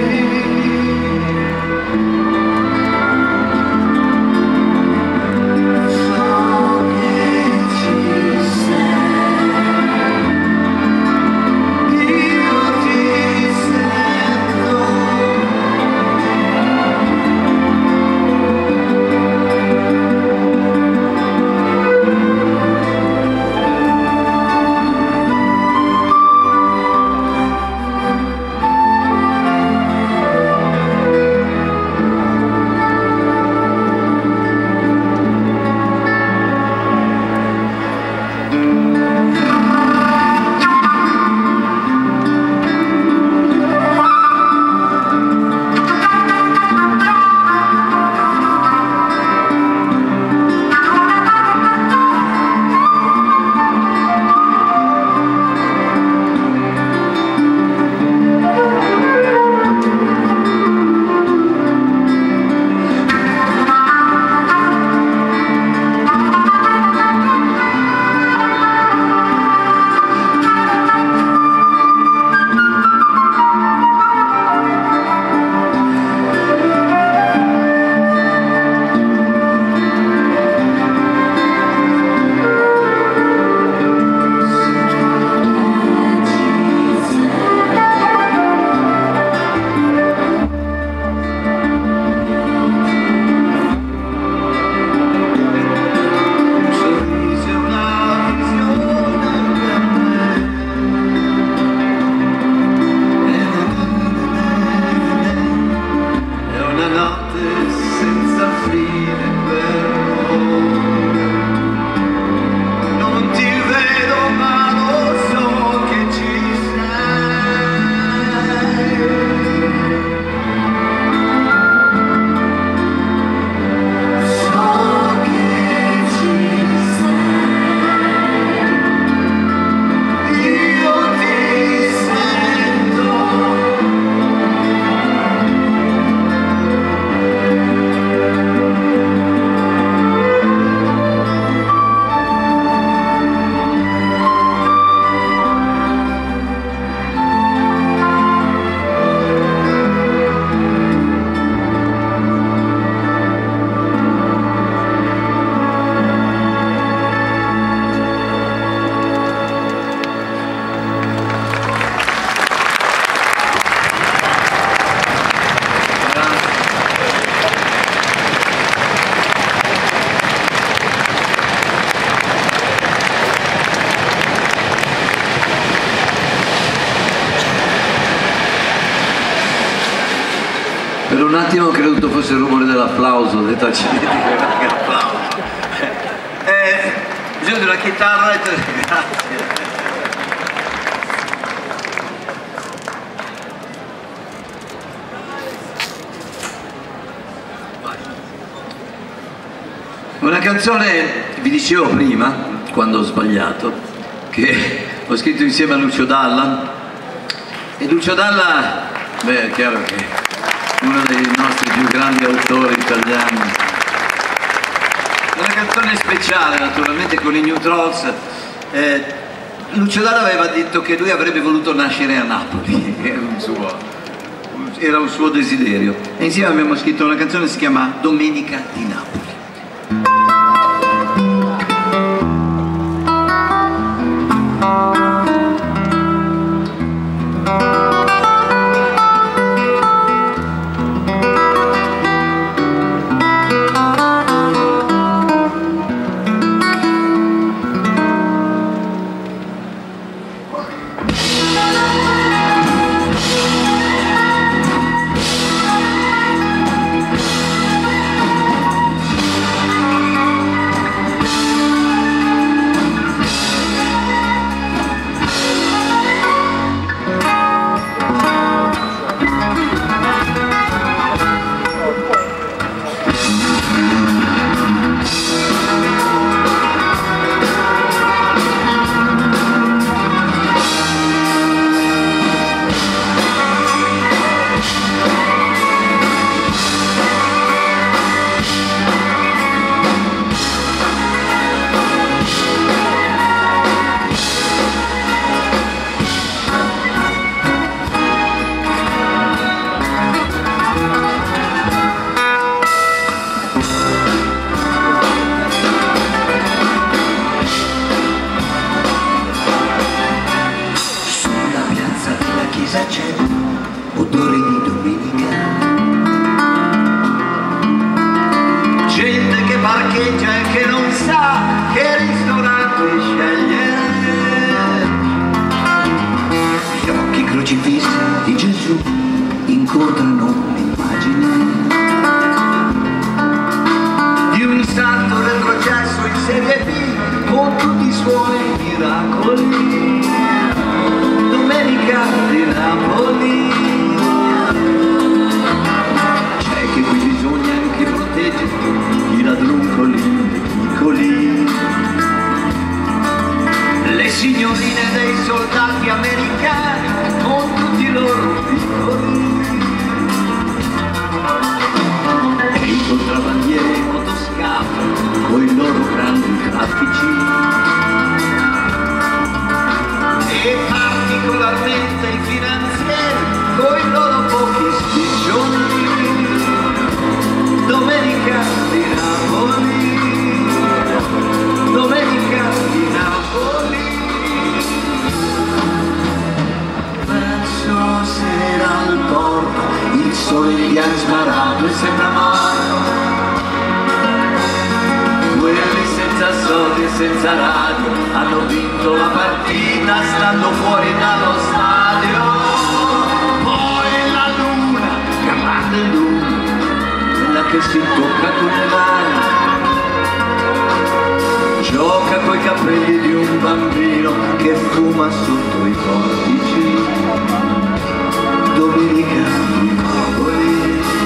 Per un attimo ho creduto fosse il rumore dell'applauso, ho detto accidenti, che applauso. Eh, bisogno di una chitarra e grazie. Una canzone, vi dicevo prima, quando ho sbagliato, che ho scritto insieme a Lucio Dalla, e Lucio Dalla, beh, è chiaro che è uno dei nostri più grandi autori italiani. È una canzone speciale, naturalmente, con i New Trolls. Eh, Lucio Dalla aveva detto che lui avrebbe voluto nascere a Napoli, era un suo, era un suo desiderio. E insieme abbiamo scritto una canzone che si chiama Domenica di Napoli. C'è odore di domenica, gente che parcheggia e che non sa che ristorante scegliere. Gli occhi crocifissi di Gesù incontrano l'immagine di un santo retrocesso in serie B con tutti i suoi miracoli. Domenica di Napoli, c'è che qui bisogna anche proteggere i ladruncoli piccoli, le signorine dei soldati americani con tutti i loro piccoli, e i contrabbandieri motoscafi con i loro grandi traffici, e particolarmente i finanzieri con i loro pochi spiccioni. Domenica di Napoli, domenica di Napoli, verso sera al porto il sole gli ha sbarato e sembra morto. Quelli senza soldi e senza radio hanno vinto la partita stando fuori dallo stadio. Poi la luna, grande luna, quella che si tocca con le mani, gioca coi capelli di un bambino che fuma sotto i portici. Domenica di Napoli.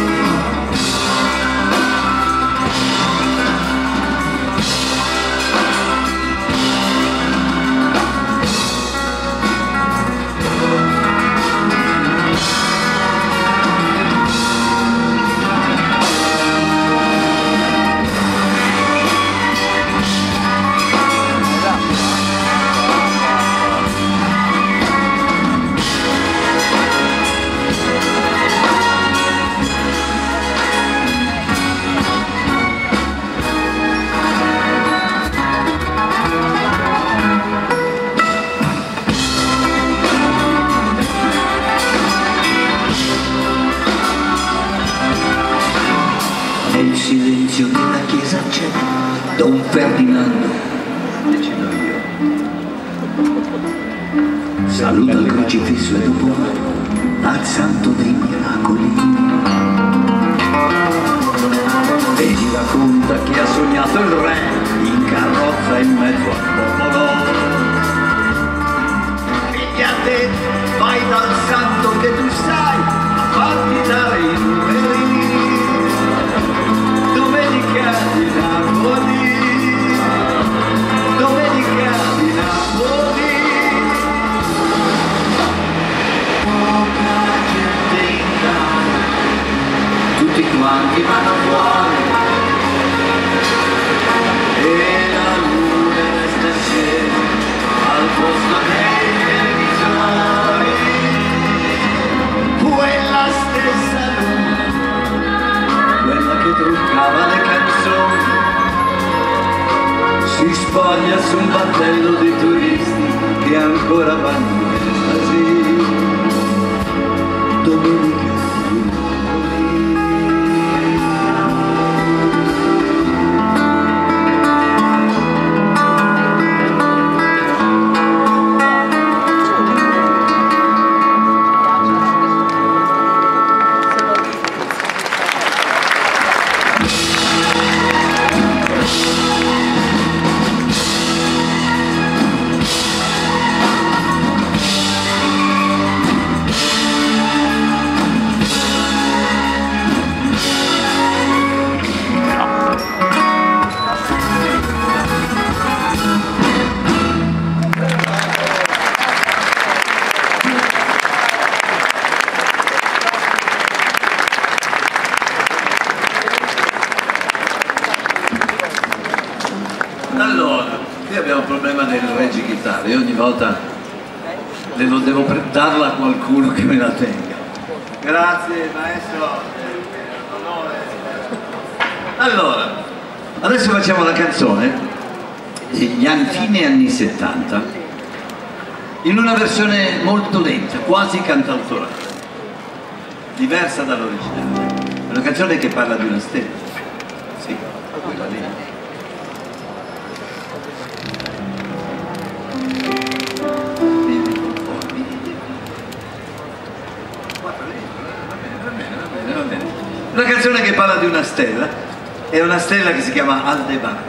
Nel silenzio della chiesa c'è Don Ferdinando, decido io, saluta il crocifisso e dopo va al santo dei miracoli. quanti vanno fuori e la luna resta accesa al posto dei televisori. Quella stessa luna, quella che truccava le canzoni, si spoglia su un battello di turisti che ancora vanno in asilo. Domenica di e ogni volta le lo devo darla a qualcuno che me la tenga. Grazie maestro. Allora, adesso facciamo la canzone degli anni, fine anni settanta, in una versione molto lenta, quasi cantautorale, diversa dall'originale. È una canzone che parla di una stella. Sì, quella lì. Una canzone che parla di una stella, è una stella che si chiama Aldebaran.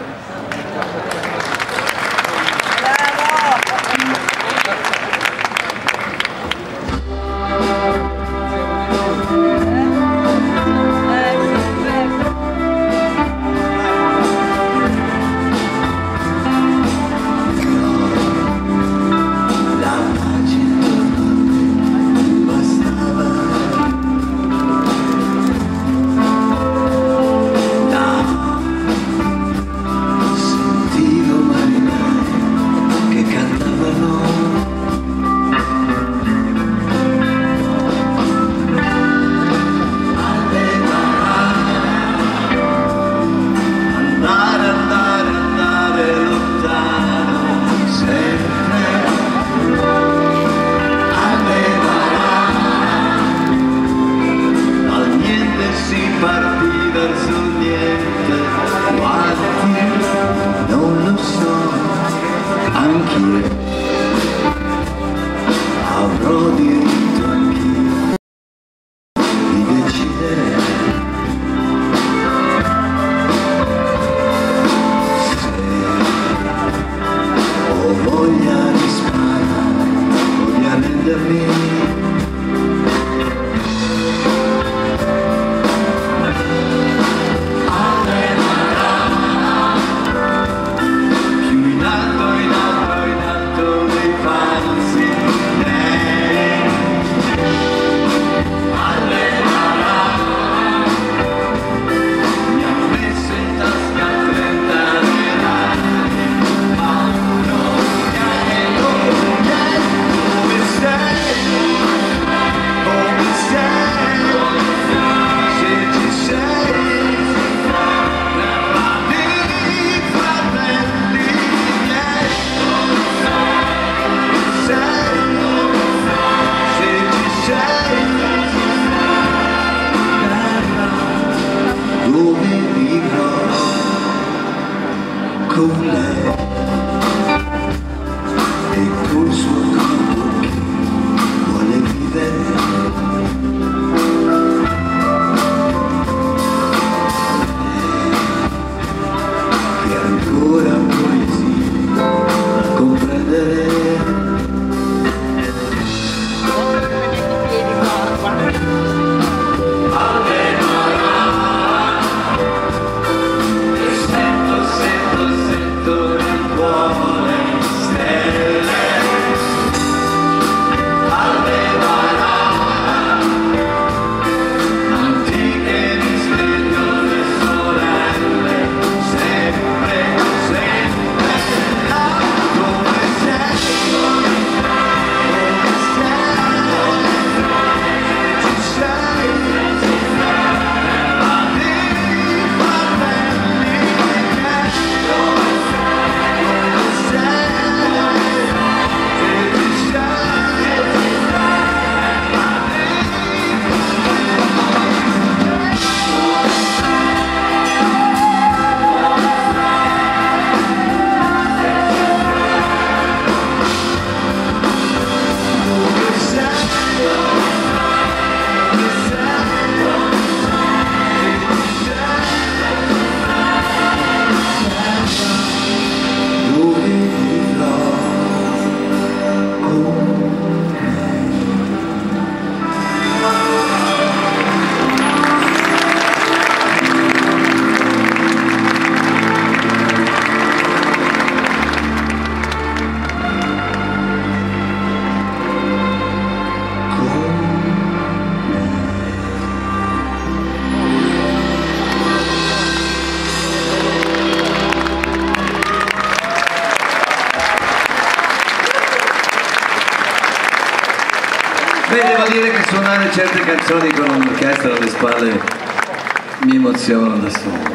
certe canzoni con un'orchestra alle spalle mi emozionano da solo.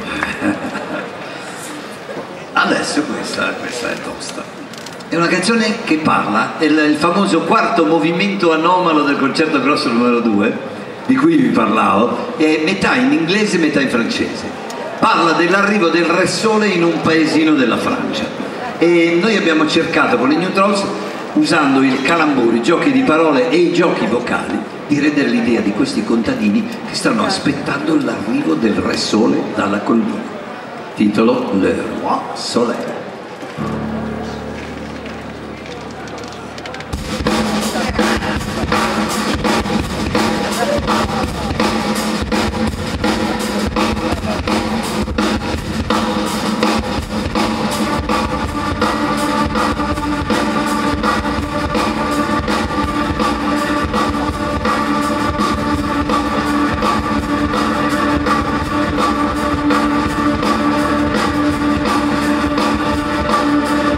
Adesso questa, questa è tosta. È una canzone che parla, è il, il famoso quarto movimento anomalo del concerto grosso numero due, di cui vi parlavo, è metà in inglese e metà in francese. Parla dell'arrivo del Re Sole in un paesino della Francia. E noi abbiamo cercato con i New Trolls, usando il calamburo, i giochi di parole e i giochi vocali, di rendere l'idea di questi contadini che stanno aspettando l'arrivo del Re Sole dalla collina. Titolo Le Roi Soleil. Thank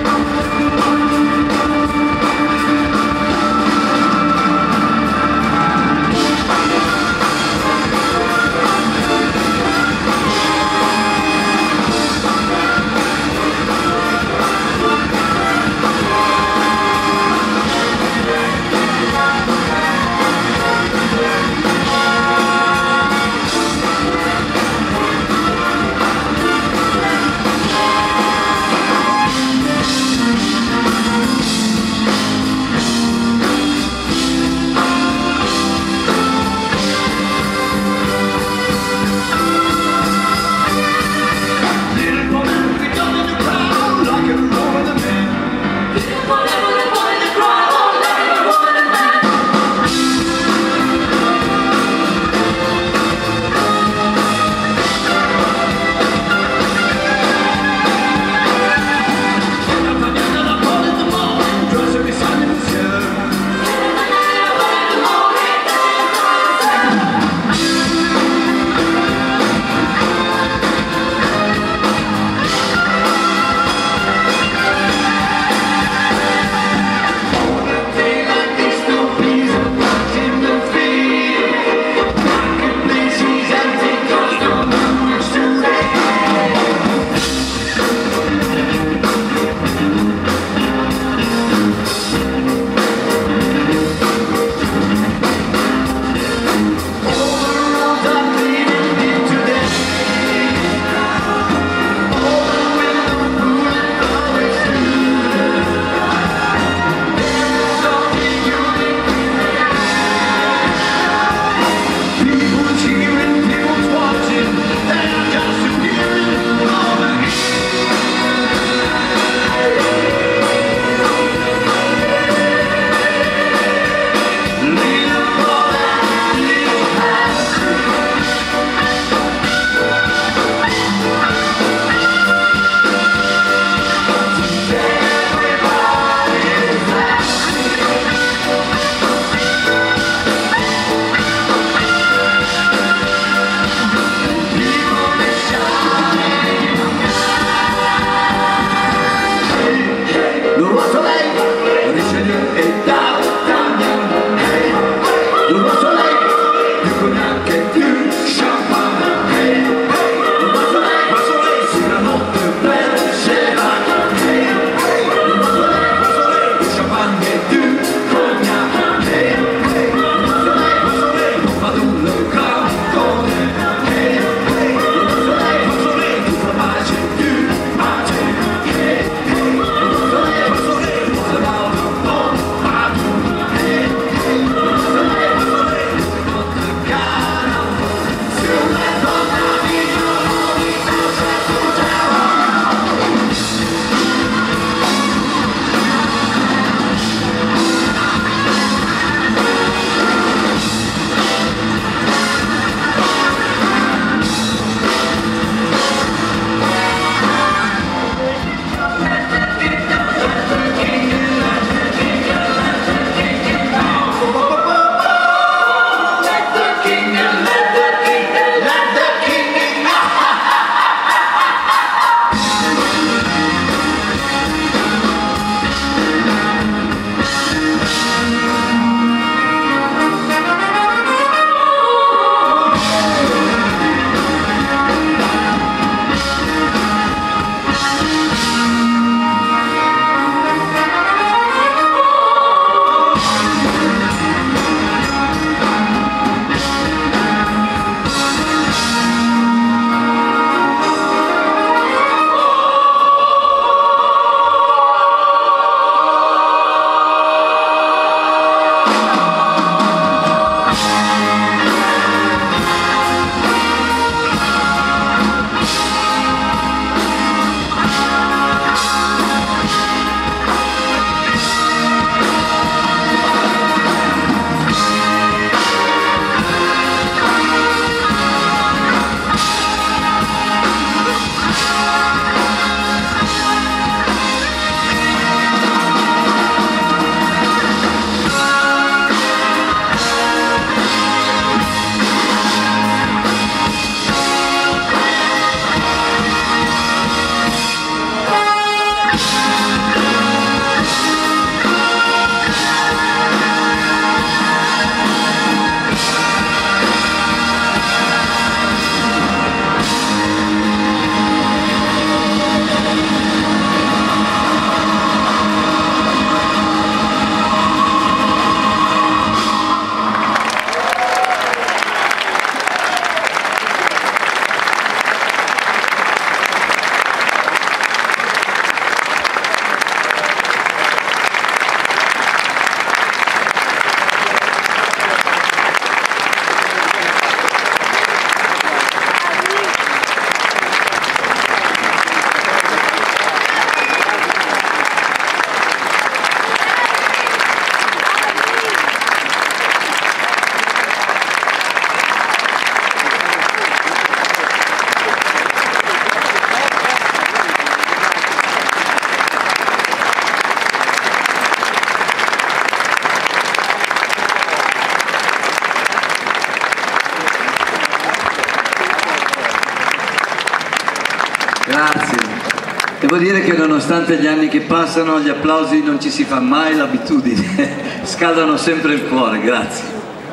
Grazie. Devo dire che nonostante gli anni che passano, gli applausi non ci si fa mai l'abitudine, scaldano sempre il cuore, grazie.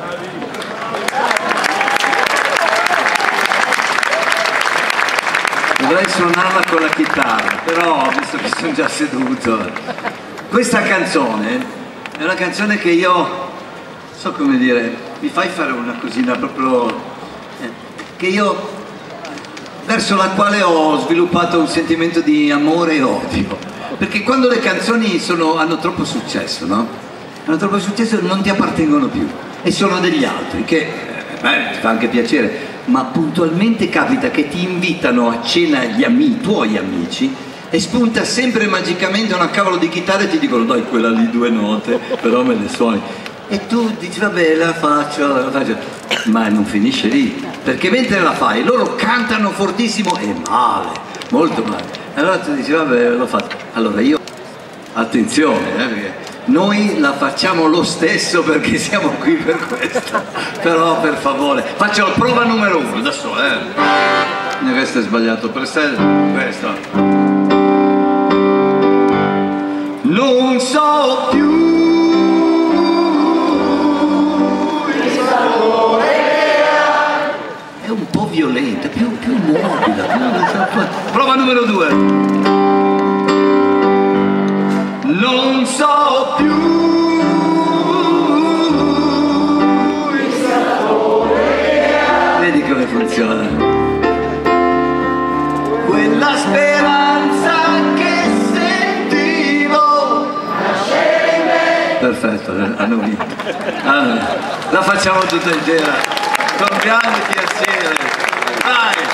Dovrei suonarla con la chitarra, però visto che sono già seduto. Questa canzone è una canzone che io, so come dire, mi fai fare una cosina proprio, eh, che io, verso la quale ho sviluppato un sentimento di amore e odio. Perché quando le canzoni sono, hanno troppo successo, no? Hanno troppo successo e non ti appartengono più. E sono degli altri, che, eh, beh, ti fa anche piacere. Ma puntualmente capita che ti invitano a cena gli amici, i tuoi amici, e spunta sempre magicamente una cavolo di chitarra e ti dicono dai quella lì due note, però me le suoni. E tu dici vabbè la faccio, la faccio, ma non finisce lì, perché mentre la fai loro cantano fortissimo e male, molto male. Allora tu dici vabbè l'ho fatto. Allora io, attenzione, eh, perché noi la facciamo lo stesso perché siamo qui per questo, però per favore, faccio la prova numero uno, adesso eh. Questo è sbagliato, per sé, questo. Non so più il sapore. È un po' violenta, più, più morbida, più... Prova numero due. Non so più il sapore. Vedi come funziona. Quella speranza che sentivo nascere in me. Perfetto, hanno vinto. Hanno vinto. La facciamo tutta intera, con grande piacere. Vai!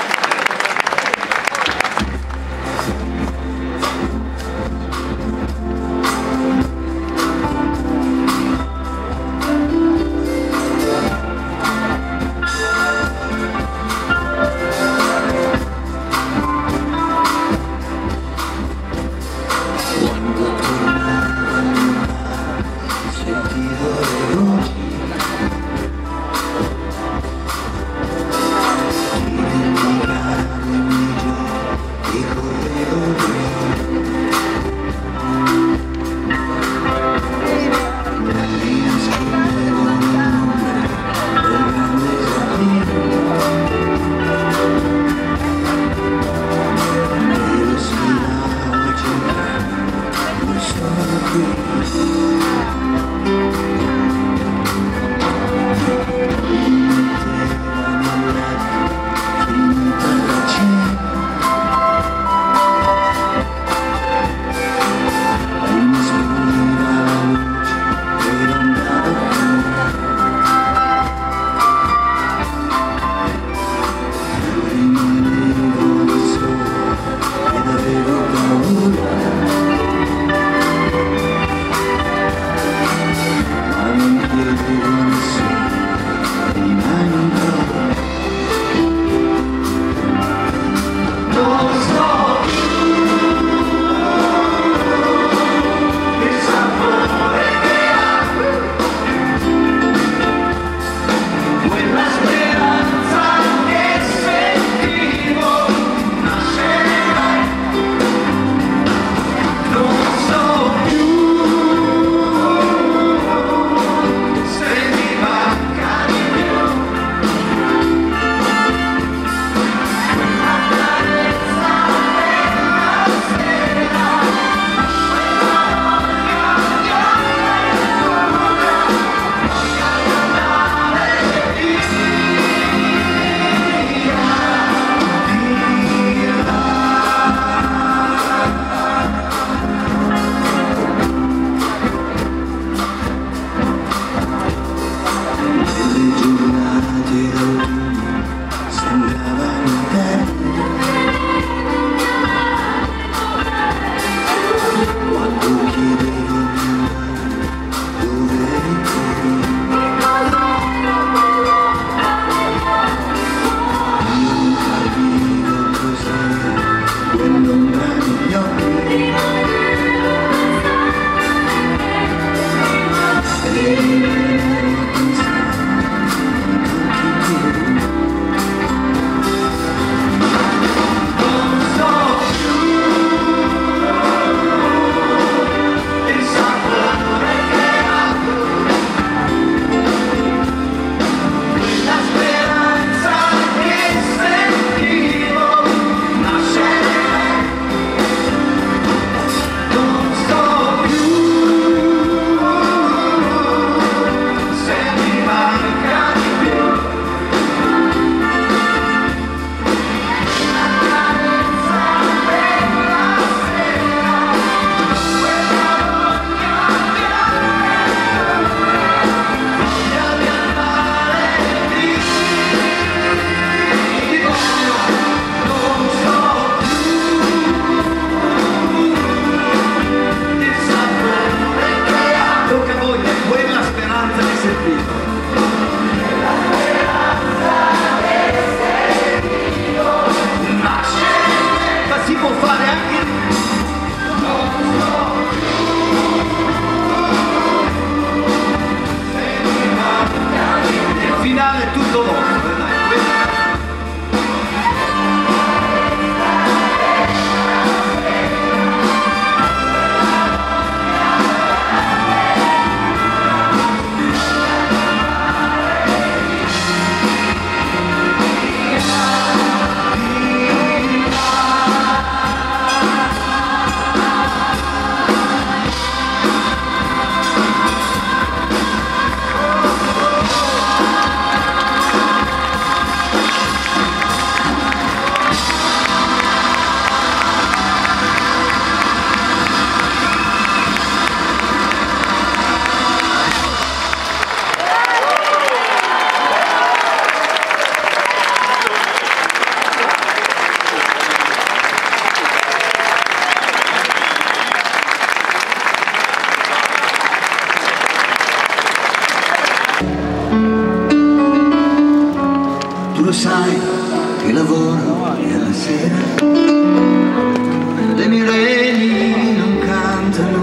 lavoro e alla sera le mie reni non cantano.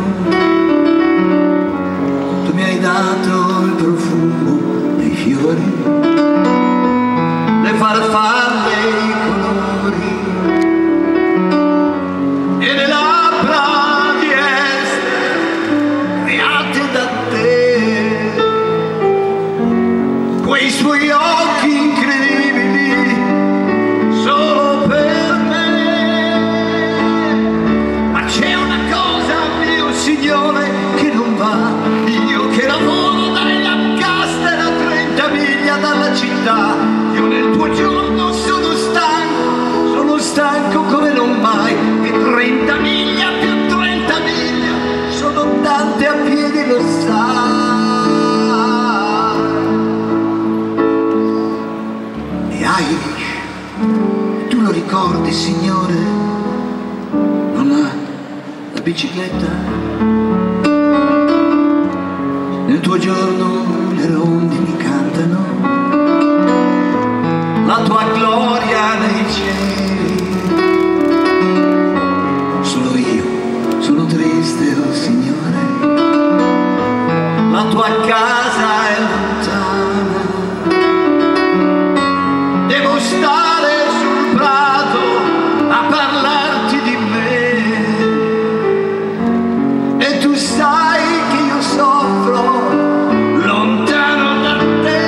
Tu mi hai dato il profumo dei fiori, le farfalle, i colori e le labbra di Ester create da te, quei suoi occhi incredibili solo per me. Ma c'è una cosa, mio Signore, che non va. Io che lavoro dai Lancaster a trenta miglia dalla città, io nel tuo giorno sono stanco, sono stanco come non mai. E trenta miglia più trenta miglia sono tante a piedi, lo sai. E Irish, tu lo ricordi, Signore? Non ha la bicicletta? Nel tuo giorno le rondini cantano la tua gloria nei cieli. Solo io sono triste, oh Signore, la tua casa è lontana. Devo stare sul prato a parlarti di me, e tu sai che io soffro lontano da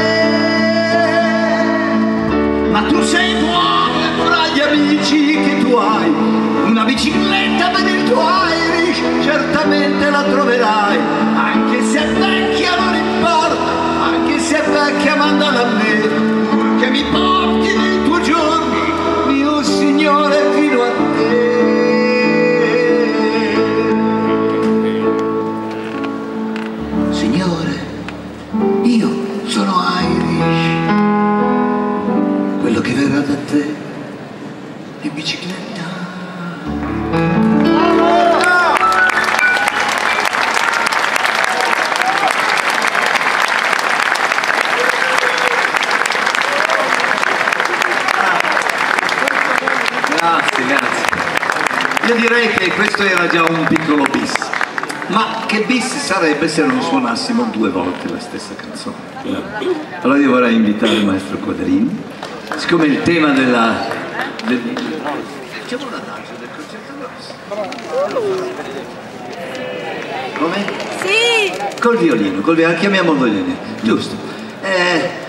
te. Ma tu sei buono e fra gli amici che tu hai una bicicletta per il tuo Irish certamente la troverai. Anche se è vecchia non importa, anche se è vecchia mandala a me, purché mi porti nei tuoi giorni, mio Signore, fino a te. Signore, io sono Irish, quello che verrà da te in bicicletta. Grazie, grazie. Io direi che questo era già un piccolo bis, ma che bis sarebbe se non suonassimo due volte la stessa canzone? Allora io vorrei invitare il maestro Quadrini, siccome il tema della... Del... Facciamo una danza del concerto grosso. Come? Sì! Col violino, col violino, chiamiamolo violino, giusto. Eh...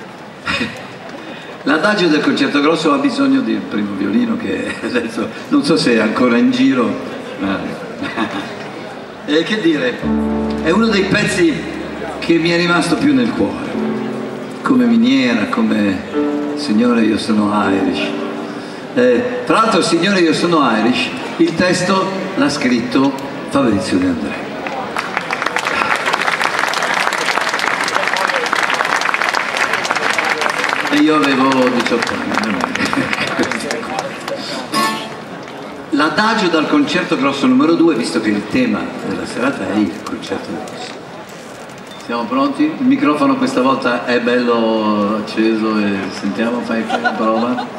L'adagio del concerto grosso ha bisogno del primo violino, che adesso non so se è ancora in giro, ma... E che dire, è uno dei pezzi che mi è rimasto più nel cuore, come miniera, come Signore io sono Irish. Eh, tra l'altro Signore io sono Irish, il testo l'ha scritto Fabrizio De André. E io avevo diciotto anni. L'adagio dal concerto grosso numero due, visto che il tema della serata è il concerto grosso. Siamo pronti? Il microfono questa volta è bello acceso e sentiamo, fai, fai una prova.